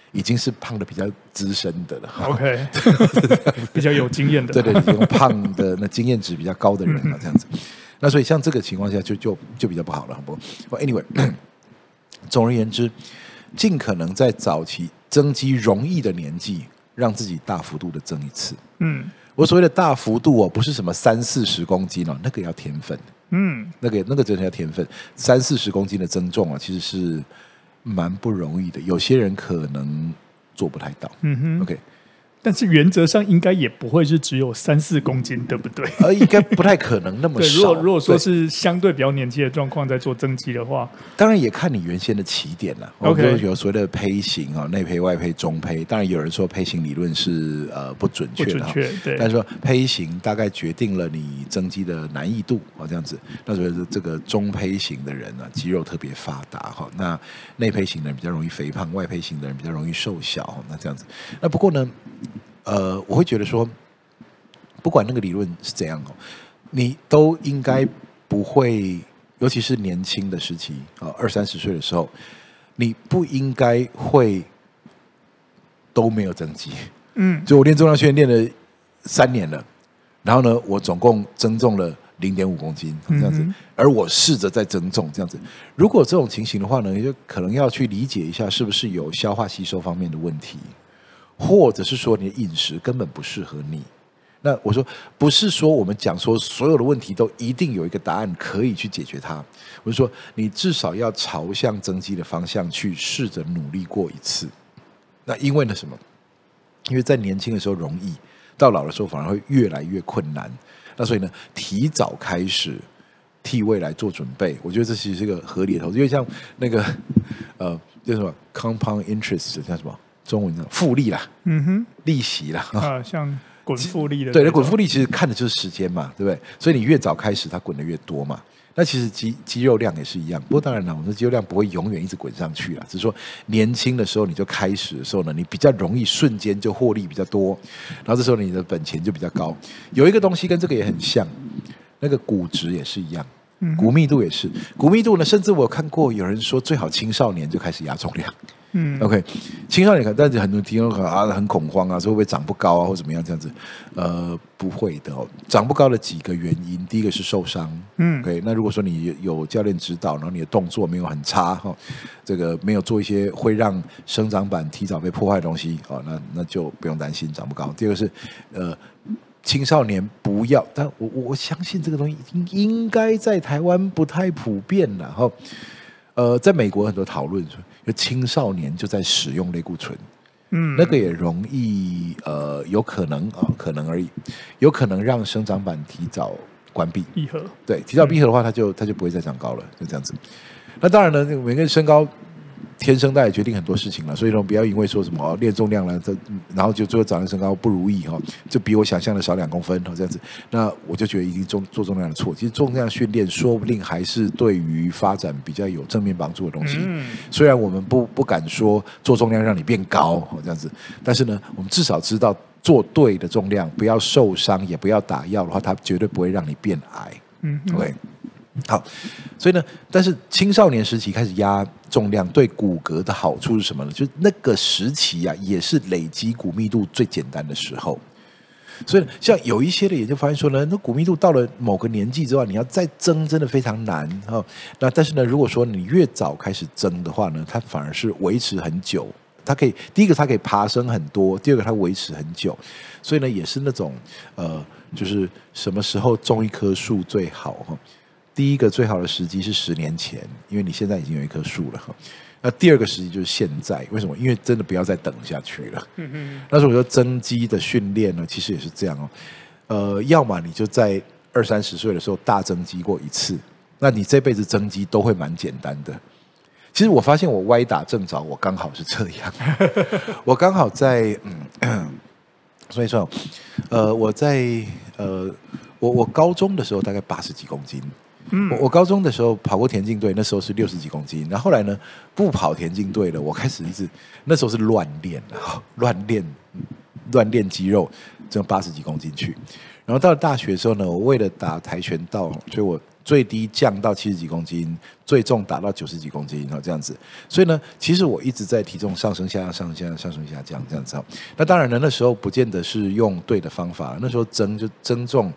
已经是胖的比较资深的了。 OK， 比较有经验的， 对对，这种胖的那经验值比较高的人了，这样子。那所以像这个情况下就就就比较不好了，不过 anyway， 总而言之，尽可能在早期增肌容易的年纪，让自己大幅度的增一次。嗯。我所谓的大幅度哦，不是什么三四十公斤哦，那个要天分，嗯，那个那个真的要天分，三四十公斤的增重啊，其实是蛮不容易的，有些人可能做不太到，嗯哼 ，OK。 但是原则上应该也不会是只有三四公斤，对不对？ 呃，应该不太可能那么少。 如果如果说是相对比较年轻的状况在做增肌的话， 当然也看你原先的起点了。OK， 有所谓的胚型啊，内胚、外胚、中胚。当然有人说胚型理论是呃不准确的，不准确，对。但是说胚型大概决定了你增肌的难易度啊，这样子。那所以这个中胚型的人呢、啊，肌肉特别发达哈。那内胚型的人比较容易肥胖，外胚型的人比较容易瘦小。那这样子。那不过呢？呃，我会觉得说，不管那个理论是怎样哦，你都应该不会，尤其是年轻的时期啊，二三十岁的时候，你不应该会都没有增肌。嗯，就我练重量训练练了三年了，然后呢，我总共增重了零点五公斤这样子，嗯、而我试着在增重这样子。如果这种情形的话呢，就可能要去理解一下，是不是有消化吸收方面的问题。或者是说你的饮食根本不适合你，那我说不是说我们讲说所有的问题都一定有一个答案可以去解决它，我是说你至少要朝向增肌的方向去试着努力过一次。那因为呢什么？因为在年轻的时候容易，到老的时候反而会越来越困难。那所以呢，提早开始替未来做准备，我觉得这其实是一个合理的投资。因为像那个呃叫什么 compound interest 叫什么？中文的复利啦，嗯哼，利息啦， 啊，像滚复利的， 对，那滚复利其实看的就是时间嘛，对不对？所以你越早开始，它滚的越多嘛。那其实肌肌肉量也是一样，不过当然了，我们的肌肉量不会永远一直滚上去啦，只是说年轻的时候你就开始的时候呢，你比较容易瞬间就获利比较多，然后这时候你的本钱就比较高。有一个东西跟这个也很像，那个骨质也是一样。骨密度也是，骨密度呢，甚至我有看过有人说最好青少年就开始压重量。嗯 ，OK， 青少年可能，但是很多听众可能啊很恐慌啊，说会不会长不高啊，或怎么样这样子？呃，不会的哦，长不高的几个原因，第一个是受伤，嗯 ，OK， 那如果说你有教练指导，然后你的动作没有很差哈、哦，这个没有做一些会让生长板提早被破坏的东西哦，那那就不用担心长不高。第二个是呃。青少年不要，但我我相信这个东西应该在台湾不太普遍了哈。呃，在美国很多讨论说，青少年就在使用类固醇，嗯，那个也容易呃，有可能啊、哦，可能而已，有可能让生长板提早关闭闭合。对， 提早闭合的话，它就它就不会再长高了，就这样子。那当然呢，每个人身高。天生大概决定很多事情了，所以说不要因为说什么、哦、练重量了，然后就最后长得身高不如意哈、哦，就比我想象的少两公分哦这样子，那我就觉得已经做做重量的错。其实重量训练说不定还是对于发展比较有正面帮助的东西。嗯、虽然我们不不敢说做重量让你变高哦这样子，但是呢，我们至少知道做对的重量，不要受伤，也不要打药的话，它绝对不会让你变矮。嗯 ，OK。好，所以呢，但是青少年时期开始压重量对骨骼的好处是什么呢？就是那个时期啊，也是累积骨密度最简单的时候。所以像有一些的研究发现说呢，那骨密度到了某个年纪之后，你要再增真的非常难哈。那但是呢，如果说你越早开始增的话呢，它反而是维持很久。它可以第一个它可以爬升很多，第二个它维持很久。所以呢，也是那种呃，就是什么时候种一棵树最好哈。第一个最好的时机是十年前，因为你现在已经有一棵树了。那第二个时机就是现在，为什么？因为真的不要再等下去了。嗯嗯。那所以我说增肌的训练呢，其实也是这样哦。呃，要么你就在二三十岁的时候大增肌过一次，那你这辈子增肌都会蛮简单的。其实我发现我歪打正着，我刚好是这样。我刚好在嗯，所以说，呃，我在呃，我我高中的时候大概八十几公斤。嗯，我我高中的时候跑过田径队，那时候是六十几公斤。然后后来呢，不跑田径队了，我开始一直那时候是乱练，乱练乱练肌肉，挣八十几公斤去。然后到了大学的时候呢，我为了打跆拳道，所以我最低降到七十几公斤，最重打到九十几公斤，然后这样子。所以呢，其实我一直在体重上升下降、上升下降、上升下降这样子。那当然呢，那时候不见得是用对的方法，那时候增就增重，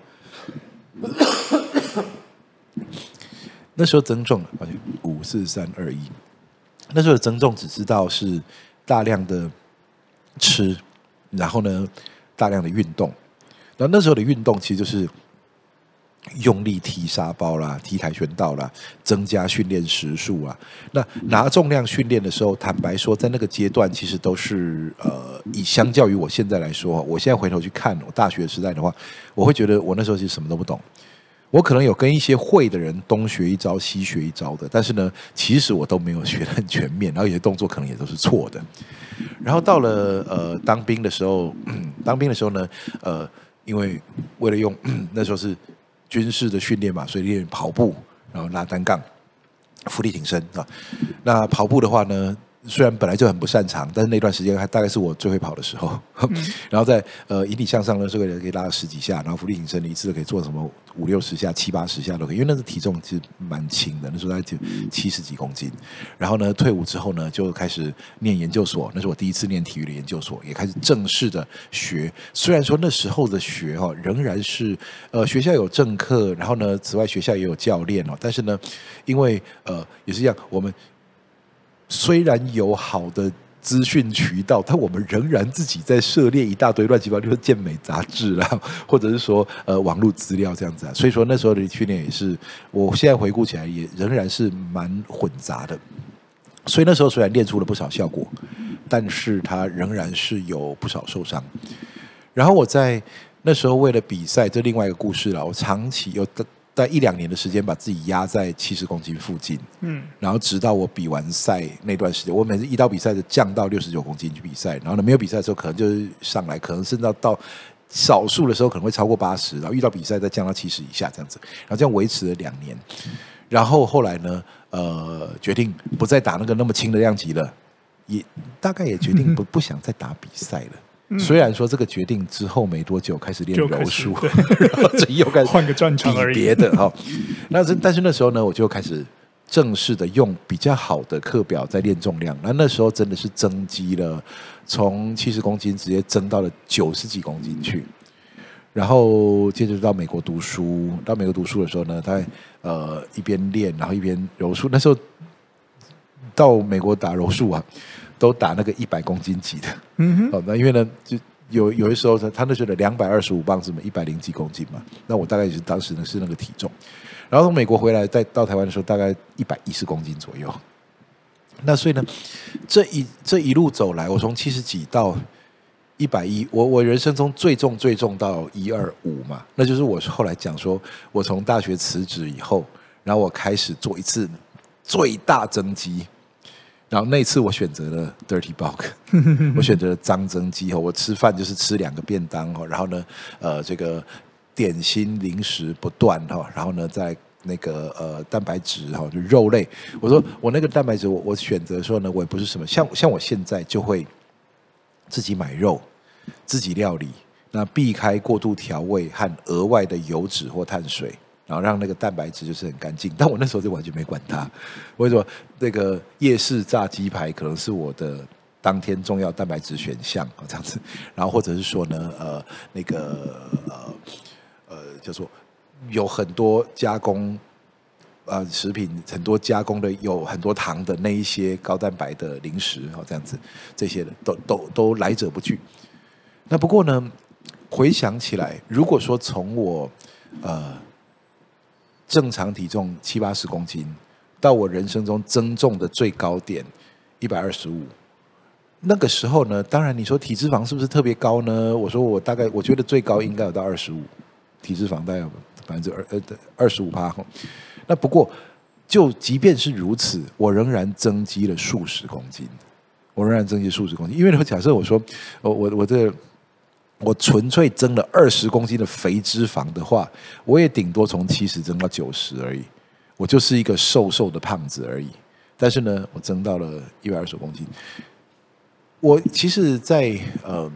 那时候增重，抱歉，五四三二一，那时候的增重只知道是大量的吃，然后呢，大量的运动。然后那时候的运动其实就是用力提沙包啦、踢跆拳道啦，增加训练时数啊。那拿重量训练的时候，坦白说，在那个阶段其实都是呃，以相较于我现在来说，我现在回头去看我大学时代的话，我会觉得我那时候其实什么都不懂。我可能有跟一些会的人东学一招西学一招的，但是呢，其实我都没有学得很全面，然后有些动作可能也都是错的。然后到了呃当兵的时候，嗯、当兵的时候呢，呃。因为为了用那时候是军事的训练嘛，所以练跑步，然后拉单杠、伏地挺身啊。那跑步的话呢，虽然本来就很不擅长，但是那段时间还大概是我最会跑的时候。嗯、然后在呃引体向上呢，这个人可以拉十几下，然后伏地挺身一次可以做什么五六十下、七八十下都可以，因为那个体重其实蛮轻的，那时候大概就七十几公斤。然后呢，退伍之后呢，就开始念研究所，那是我第一次念体育的研究所，也开始正式的学。虽然说那时候的学哈、哦，仍然是呃学校有正课，然后呢，此外学校也有教练哦，但是呢，因为呃也是一样，我们虽然有好的资讯渠道，但我们仍然自己在涉猎一大堆乱七八糟，就是健美杂志啦，或者是说呃网络资料这样子啊。所以说那时候的训练也是，我现在回顾起来也仍然是蛮混杂的。所以那时候虽然练出了不少效果，但是它仍然是有不少受伤。然后我在那时候为了比赛，这另外一个故事了。我长期有在一两年的时间把自己压在七十公斤附近，嗯，然后直到我比完赛那段时间，我每次一到比赛就降到六十九公斤去比赛，然后呢没有比赛的时候可能就是上来，可能甚至到到少数的时候可能会超过八十，然后遇到比赛再降到七十以下这样子，然后这样维持了两年，然后后来呢，呃，决定不再打那个那么轻的量级了，也大概也决定不不想再打比赛了。虽然说这个决定之后没多久开始练柔术，然后这又开始换个战场而已。 别的哈，那但是那时候呢，我就开始正式的用比较好的课表在练重量。那那时候真的是增肌了，从七十公斤直接增到了九十几公斤去。然后接着到美国读书，到美国读书的时候呢，他呃一边练，然后一边柔术。那时候到美国打柔术啊。都打那个一百公斤级的，嗯哼，哦，那因为呢，就有有的时候他他那时候的两百二十五磅是一百零几公斤嘛，那我大概也是当时呢是那个体重，然后从美国回来再到台湾的时候大概一百一十公斤左右，那所以呢，这一这一路走来，我从七十几到一百一，我我人生中最重最重到一二五嘛，那就是我后来讲说，我从大学辞职以后，然后我开始做一次最大增肌。然后那次我选择了 dirty bulk， 我选择了脏增肌。我吃饭就是吃两个便当，然后呢，呃，这个点心零食不断，然后呢，在那个呃蛋白质就肉类。我说我那个蛋白质我，我选择说呢，我也不是什么像像我现在就会自己买肉，自己料理，那避开过度调味和额外的油脂或碳水。然后让那个蛋白质就是很干净，但我那时候就完全没管它。为什么那个夜市炸鸡排可能是我的当天重要蛋白质选项这样子？然后或者是说呢，呃，那个呃呃，叫做有很多加工呃食品，很多加工的有很多糖的那一些高蛋白的零食哦，这样子这些的都都都来者不拒。那不过呢，回想起来，如果说从我呃。正常体重七八十公斤，到我人生中增重的最高点一百二十五，那个时候呢，当然你说体脂肪是不是特别高呢？我说我大概我觉得最高应该有到二十五，体脂肪大概有百分之二呃二十五趴。那不过就即便是如此，我仍然增肌了数十公斤，我仍然增肌数十公斤，因为假设我说我我我这个。我纯粹增了二十公斤的肥脂肪的话，我也顶多从七十增到九十而已，我就是一个瘦瘦的胖子而已。但是呢，我增到了一百二十公斤。我其实在，在呃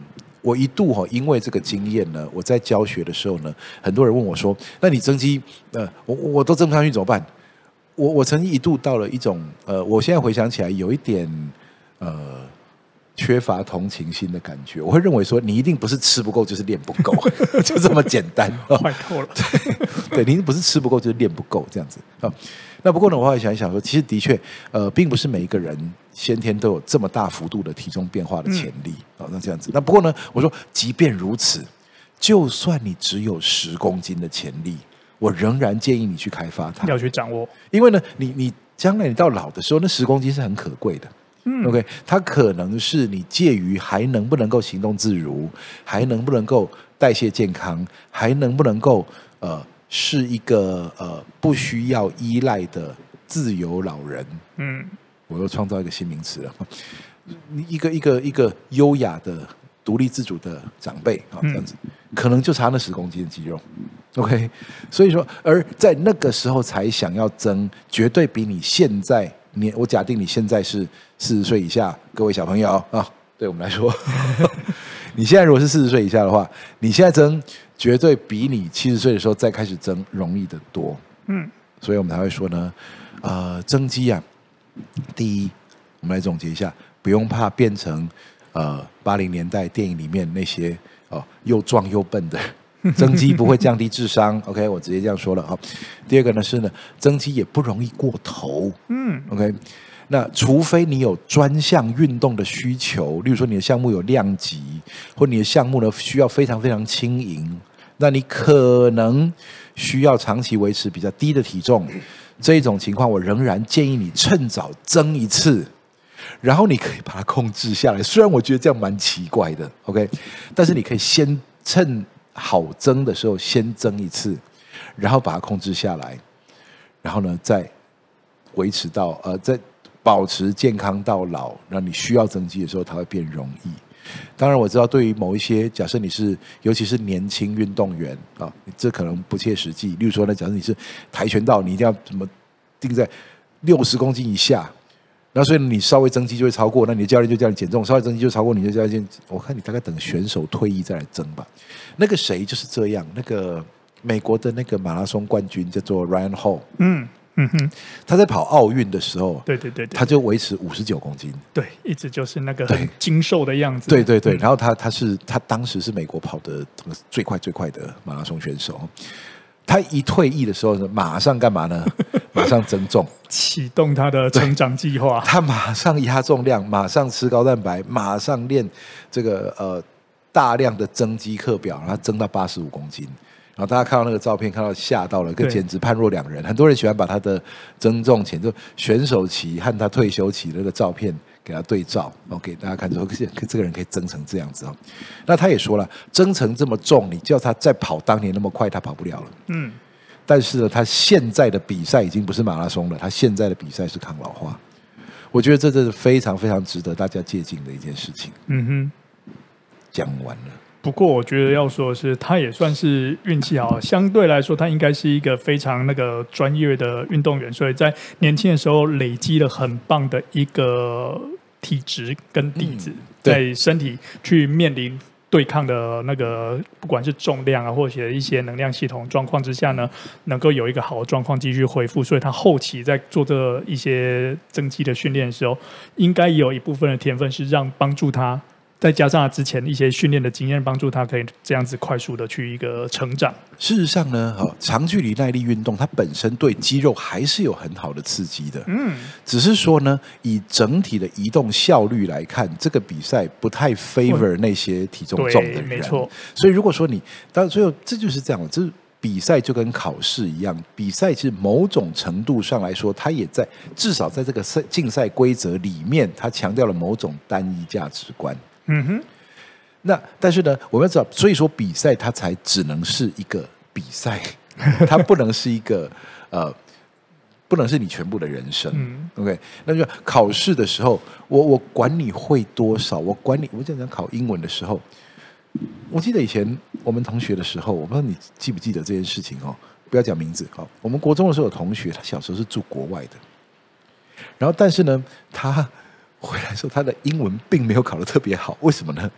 我一度哈，因为这个经验呢，我在教学的时候呢，很多人问我说：“那你增肌，呃，我我都增不上去怎么办？”我我曾经一度到了一种呃，我现在回想起来有一点呃缺乏同情心的感觉。我会认为说，你一定不是吃不够，就是练不够，就这么简单， 坏透了。 对，对，你不是吃不够，就是练不够这样子啊。那不过呢，我后来想一想说，其实的确，呃，并不是每一个人先天都有这么大幅度的体重变化的潜力啊、嗯哦。那这样子，那不过呢，我说，即便如此，就算你只有十公斤的潜力，我仍然建议你去开发它， 要去掌握。因为呢，你你将来你到老的时候，那十公斤是很可贵的。嗯 ，OK， 它可能是你介于还能不能够行动自如，还能不能够代谢健康，还能不能够呃。是一个呃不需要依赖的自由老人，嗯，我又创造一个新名词了，一个一个一个优雅的独立自主的长辈啊，这样子，嗯、可能就差那十公斤的肌肉 ，OK， 所以说，而在那个时候才想要增，绝对比你现在年，我假定你现在是四十岁以下，各位小朋友啊，对我们来说，你现在如果是四十岁以下的话，你现在增。绝对比你七十岁的时候再开始增容易得多，嗯，所以我们才会说呢，呃，增肌啊，第一，我们来总结一下，不用怕变成呃八零年代电影里面那些哦、呃、又壮又笨的，增肌不会降低智商，OK， 我直接这样说了哈。第二个呢是呢，增肌也不容易过头，嗯 ，OK。那除非你有专项运动的需求，例如说你的项目有量级，或你的项目呢需要非常非常轻盈，那你可能需要长期维持比较低的体重。这一种情况，我仍然建议你趁早增一次，然后你可以把它控制下来。虽然我觉得这样蛮奇怪的 ，OK， 但是你可以先趁好增的时候先增一次，然后把它控制下来，然后呢再维持到呃再。保持健康到老，那你需要增肌的时候，它会变容易。当然，我知道对于某一些，假设你是，尤其是年轻运动员啊，这可能不切实际。例如说呢，假设你是跆拳道，你一定要怎么定在六十公斤以下，那所以你稍微增肌就会超过，那你的教练就叫你减重，稍微增肌就超过，你的教练，我看你大概等选手退役再来增吧。那个谁就是这样，那个美国的那个马拉松冠军叫做 Ryan Hall， 嗯。嗯哼，他在跑奥运的时候， 对对 对, 对， 他就维持五十九公斤， 对，一直就是那个很精瘦的样子， 对对对。嗯、然后他他是他当时是美国跑的最快最快的马拉松选手，他一退役的时候，马上干嘛呢？马上增重， 启动他的成长计划， 他马上压重量，马上吃高蛋白，马上练这个呃大量的增肌课表，然后增到八十五公斤。然后大家看到那个照片，看到吓到了，跟简直判若两人。很多人喜欢把他的增重前就选手期和他退休期的那个照片给他对照，然后给大家看说，这个人可以增成这样子哦。那他也说了，增成这么重，你叫他再跑当年那么快，他跑不了了。嗯。但是呢，他现在的比赛已经不是马拉松了，他现在的比赛是抗老化。我觉得这真是非常非常值得大家借鉴的一件事情。嗯哼。讲完了。 不过我觉得要说的是，他也算是运气好，相对来说他应该是一个非常那个专业的运动员，所以在年轻的时候累积了很棒的一个体质跟底子，嗯、在身体去面临对抗的那个不管是重量啊，或者一些能量系统状况之下呢，能够有一个好的状况继续恢复，所以他后期在做这一些增肌的训练的时候，应该也有一部分的天分是让帮助他。再加上他之前一些训练的经验，帮助他可以这样子快速的去一个成长。 事实上呢，长距离耐力运动它本身对肌肉还是有很好的刺激的。嗯，只是说呢，以整体的移动效率来看，这个比赛不太 favor 那些体重重的人。 没错。所以如果说你，当最后这就是这样，这比赛就跟考试一样，比赛是某种程度上来说，它也在至少在这个赛竞赛规则里面，它强调了某种单一价值观。嗯哼，那但是呢，我们要知道，所以说比赛它才只能是一个比赛，它不能是一个呃，不能是你全部的人生。嗯、OK， 那就考试的时候，我我管你会多少，我管你，我讲讲考英文的时候，我记得以前我们同学的时候，我不知道你记不记得这件事情哦，不要讲名字哦。我们国中的时候有同学，他小时候是住国外的，然后但是呢，他。回来说他的英文并没有考得特别好，为什么呢？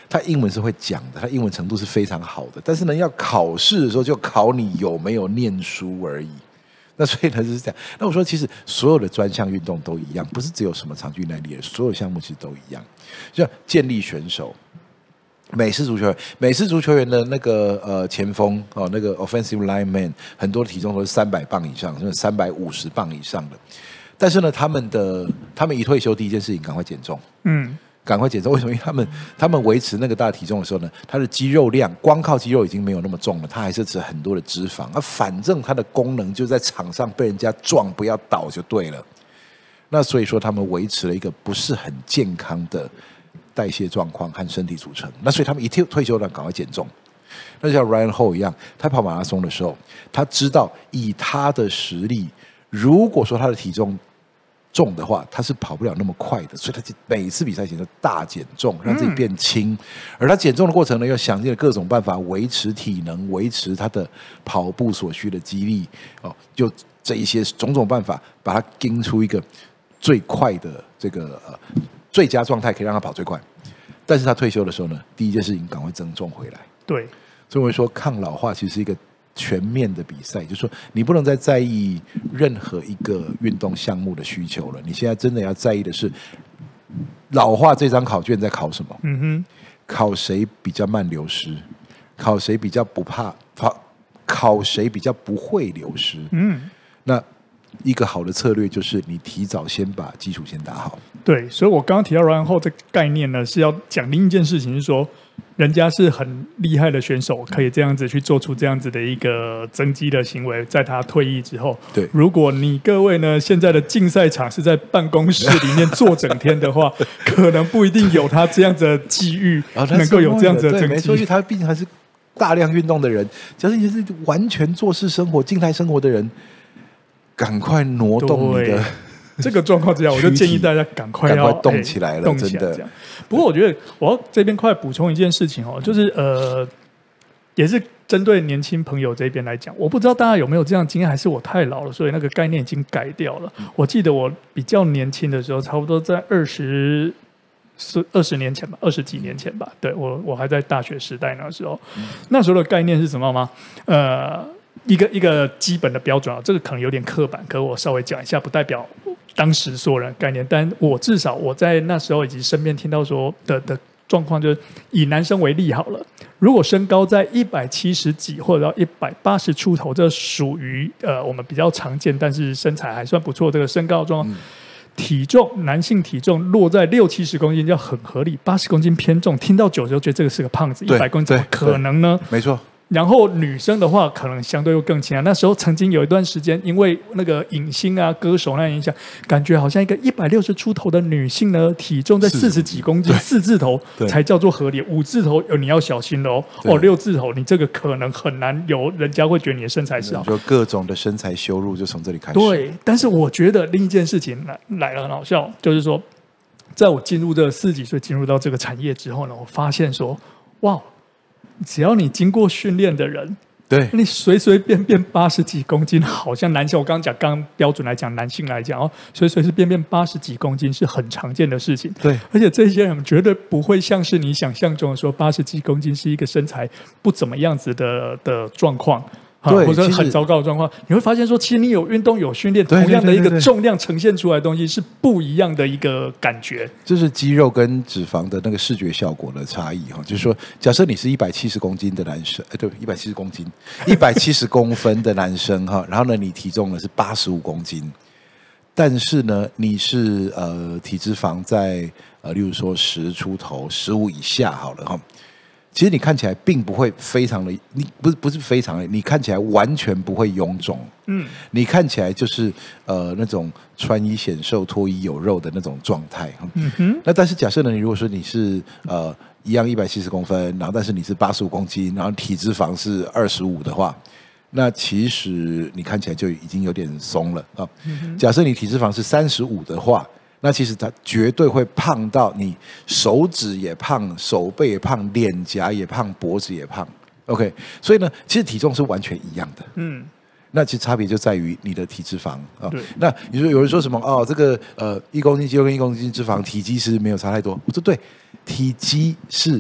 他英文是会讲的，他英文程度是非常好的，但是呢，要考试的时候就考你有没有念书而已。那所以呢就是这样。那我说，其实所有的专项运动都一样，不是只有什么长距耐力，所有项目其实都一样。就像健力选手。美式足球员，美式足球员的那个呃前锋哦，那个 offensive lineman 很多体重都是三百磅以上，甚至三百五十磅以上的。但是呢，他们的他们一退休，第一件事情赶快减重，嗯，赶快减重。为什么？因为他们他们维持那个大体重的时候呢，他的肌肉量光靠肌肉已经没有那么重了，他还是吃很多的脂肪。啊，反正他的功能就在场上被人家撞，不要倒就对了。那所以说，他们维持了一个不是很健康的代谢状况和身体组成，那所以他们一退退休了，赶快减重。那就像 Ryan Hall 一样，他跑马拉松的时候，他知道以他的实力，如果说他的体重重的话，他是跑不了那么快的，所以他每次比赛前就大减重，让自己变轻。嗯、而他减重的过程呢，又想尽了各种办法维持体能，维持他的跑步所需的肌力哦，就这一些种种办法，把他盯出一个最快的这个呃。最佳状态可以让他跑最快，但是他退休的时候呢，第一件事情赶快增重回来。 对， 所以我说抗老化其实是一个全面的比赛，就是说你不能再在意任何一个运动项目的需求了，你现在真的要在意的是老化这张考卷在考什么？嗯哼，考谁比较慢流失，考谁比较不怕，考谁比较不会流失。嗯，那一个好的策略就是你提早先把基础先打好。 对，所以我刚刚提到 Ryan Hall 这个概念呢，是要讲另一件事情，是说人家是很厉害的选手，可以这样子去做出这样子的一个增肌的行为，在他退役之后。 对， 如果你各位呢现在的竞赛场是在办公室里面坐整天的话，可能不一定有他这样子的机遇，能够有这样子的增肌。 没错，因为他毕竟还是大量运动的人，假设你是完全坐式生活、静态生活的人，赶快挪动你的。 这个状况之下，我就建议大家赶快要赶快动起来了， 动起来这样。不过，我觉得我要这边快补充一件事情哦，就是呃，也是针对年轻朋友这边来讲，我不知道大家有没有这样经验，还是我太老了，所以那个概念已经改掉了。嗯、我记得我比较年轻的时候，差不多在二十是二十年前吧，二十几年前吧，对我我还在大学时代那时候，嗯、那时候的概念是什么吗？呃。一个一个基本的标准啊，这个可能有点刻板，可我稍微讲一下，不代表当时所有人的概念。但我至少我在那时候以及身边听到说的的状况，就是以男生为例好了，如果身高在一百七十几或者到一百八十出头，这属于呃我们比较常见，但是身材还算不错这个身高的状况。嗯体重，男性体重落在六七十公斤就很合理，八十公斤偏重，听到九十就觉得这个是个胖子，一百公斤怎么可能呢？ 没错。 然后女生的话，可能相对又更轻啊。那时候曾经有一段时间，因为那个影星啊、歌手那影响，感觉好像一个一百六十出头的女性呢，体重在四十几公斤，四字头才叫做合理，五字头你要小心了哦。哦，六字头你这个可能很难有人家会觉得你的身材是好。 就各种的身材羞辱就从这里开始。 对，但是我觉得另一件事情来来了很好笑，就是说，在我进入这四十几岁进入到这个产业之后呢，我发现说，哇。只要你经过训练的人， 对， 你随随便便八十几公斤，好像男性，我刚刚讲，刚刚标准来讲，男性来讲哦，随随便便八十几公斤是很常见的事情。 对， 而且这些人绝对不会像是你想象中的说，八十几公斤是一个身材不怎么样子的的状况。 对， 或者很糟糕的状况，你会发现说，其实你有运动有训练，同样的一个重量呈现出来的东西是不一样的一个感觉。 这是肌肉跟脂肪的那个视觉效果的差异哈。就是说，假设你是一百七十公斤的男生，哎，对，一百七十公斤，一百七十公分的男生哈，然后呢，你体重呢是八十五公斤，但是呢，你是呃体脂肪在呃，例如说十出头、十五以下好了哈。其实你看起来并不会非常的，你不是不是非常的，你看起来完全不会臃肿，嗯，你看起来就是呃那种穿衣显瘦、脱衣有肉的那种状态，嗯哼。那但是假设呢，你如果说你是呃一样一百七十公分，然后但是你是八十五公斤，然后体脂肪是二十五的话，那其实你看起来就已经有点松了啊。嗯、假设你体脂肪是三十五的话。那其实它绝对会胖到你手指也胖，手背也胖，脸颊也胖，脖子也胖。OK， 所以呢，其实体重是完全一样的。嗯，那其实差别就在于你的体脂肪啊。那你说有人说什么哦，这个呃一公斤肌肉跟一公斤脂肪体积是没有差太多。我说对，体积是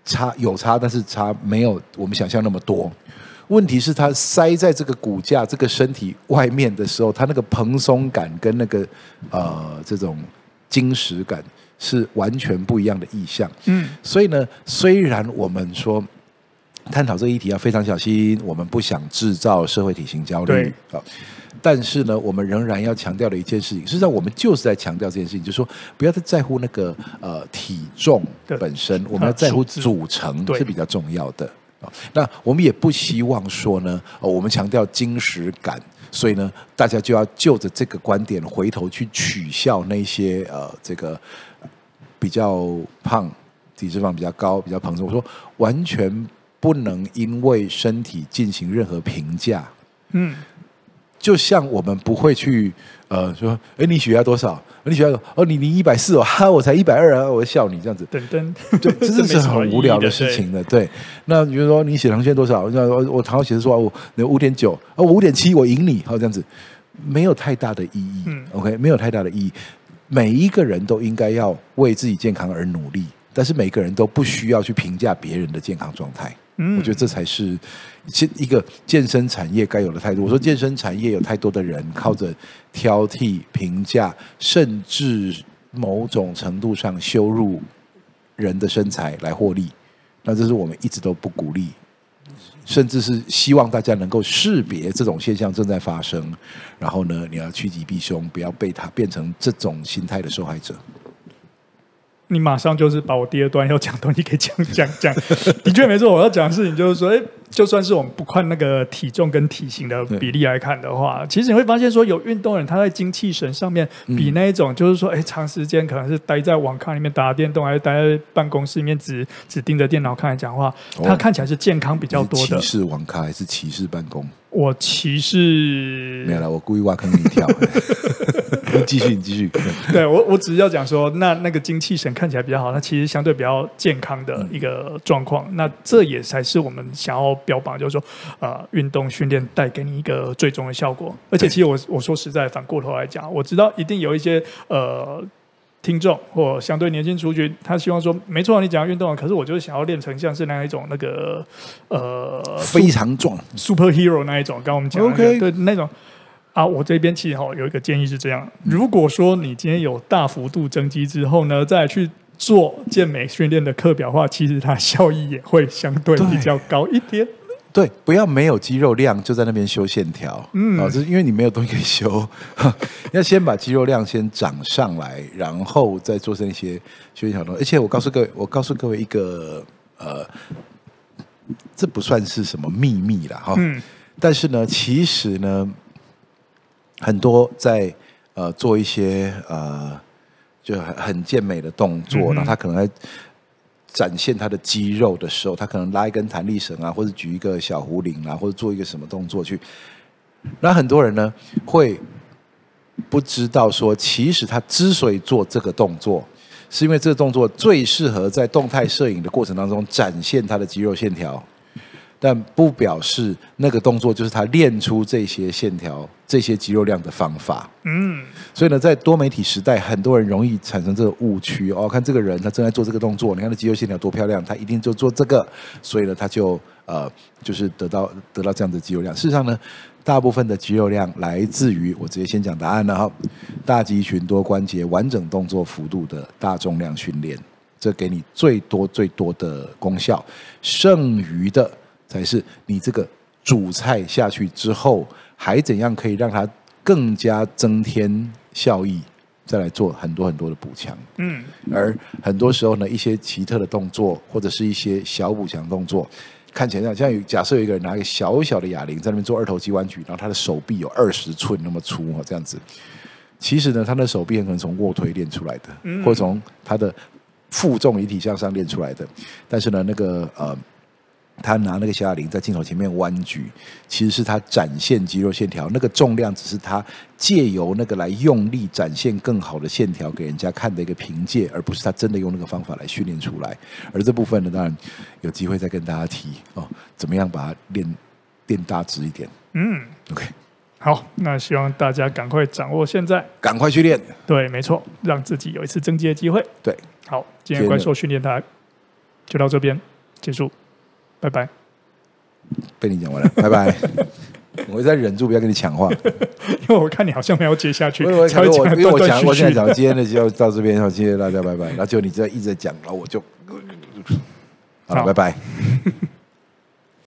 差有差，但是差没有我们想象那么多。问题是它塞在这个骨架、这个身体外面的时候，它那个蓬松感跟那个呃这种精实感是完全不一样的意象。嗯，所以呢，虽然我们说探讨这个议题要非常小心，我们不想制造社会体型焦虑啊。但是呢，我们仍然要强调的一件事情，实际上我们就是在强调这件事情，就是说不要再在乎那个呃体重本身，我们要在乎组成是比较重要的。那我们也不希望说呢，呃、我们强调精实感，所以呢，大家就要就着这个观点回头去取笑那些呃这个比较胖、体脂肪比较高、比较蓬松。我说完全不能因为身体进行任何评价。嗯。就像我们不会去呃说，哎，你血压多少？你血压哦，你你一百四哦，哈，我才一百二啊，我会笑你这样子。 等等， 对，这是很无聊的事情的。对，那比如说你血糖现在多少？我我糖血是说我五点九，哦，我五点七，我赢你，好这样子，没有太大的意义。嗯 ，OK， 没有太大的意义。每一个人都应该要为自己健康而努力，但是每个人都不需要去评价别人的健康状态。嗯，我觉得这才是一个健身产业该有的态度。我说健身产业有太多的人靠着挑剔、评价，甚至某种程度上羞辱人的身材来获利，那这是我们一直都不鼓励，甚至是希望大家能够识别这种现象正在发生，然后呢，你要趋吉避凶，不要被它变成这种心态的受害者。 你马上就是把我第二段要讲的东西给讲讲讲，的确没错。我要讲的事情就是说，哎，就算是我们不看那个体重跟体型的比例来看的话，其实你会发现说，有运动人他在精气神上面比那一种就是说，哎，长时间可能是待在网咖里面打电动，还是待在办公室里面只只盯着电脑看来讲话，他看起来是健康比较多的。 歧视网咖还是歧视办公？ 我歧视没有了，我故意挖坑给你跳。你继续，你继续。 对我，我只是要讲说，那那个精气神看起来比较好，那其实相对比较健康的一个状况。嗯、那这也才是我们想要标榜，就是说，呃，运动训练带给你一个最终的效果。而且，其实我我说实在，反过头来讲，我知道一定有一些呃。听众或相对年轻族群，他希望说，没错，你讲运动，可是我就是想要练成像是那一种那个呃非常壮 superhero 那一种，刚刚我们讲的、那個 okay. 对那种啊，我这边其实有一个建议是这样：如果说你今天有大幅度增肌之后呢，再去做健美训练的课表的话，其实它效益也会相对比较高一点。 对，不要没有肌肉量就在那边修线条，嗯，哦，就是因为你没有东西可以修，要先把肌肉量先涨上来，然后再做成一些修线条东西。而且我告诉各位，我告诉各位一个呃，这不算是什么秘密啦，哈、哦，嗯，但是呢，其实呢，很多在呃做一些呃就很很健美的动作，嗯、然后他可能在展现他的肌肉的时候，他可能拉一根弹力绳啊，或者举一个小壶铃啊，或者做一个什么动作去。那很多人呢会不知道说，其实他之所以做这个动作，是因为这个动作最适合在动态摄影的过程当中展现他的肌肉线条，但不表示那个动作就是他练出这些线条、这些肌肉量的方法。嗯，所以呢，在多媒体时代，很多人容易产生这个误区哦。看这个人，他正在做这个动作，你看他肌肉线条多漂亮，他一定就做这个，所以呢，他就呃，就是得到得到这样的肌肉量。事实上呢，大部分的肌肉量来自于我直接先讲答案了哈，大肌群多关节完整动作幅度的大重量训练，这给你最多最多的功效，剩余的才是你这个主菜下去之后，还怎样可以让它更加增添效益，再来做很多很多的补强。嗯，而很多时候呢，一些奇特的动作或者是一些小补强动作，看起来像有假设有一个人拿一个小小的哑铃在那边做二头肌弯举，然后他的手臂有二十寸那么粗哦，这样子。其实呢，他的手臂很可能从卧推练出来的，嗯、或者从他的负重引体向上练出来的。但是呢，那个呃。他拿那个小哑铃在镜头前面弯举，其实是他展现肌肉线条，那个重量只是他借由那个来用力展现更好的线条给人家看的一个凭借，而不是他真的用那个方法来训练出来。而这部分呢，当然有机会再跟大家提哦，怎么样把它练练大只一点。嗯 ，OK， 好，那希望大家赶快掌握现在， 赶快去练。 对，没错，让自己有一次增肌的机会。 对， 好，今天怪兽训练台就到这边。 结束，拜拜。 被你讲完了，拜拜。我会再忍住不要跟你抢话， 因为我看你好像没有接下去。 我因为我想我现在讲今天的就到这边，谢谢大家，拜拜。然后就你这一直在讲，然后我就好了，拜拜。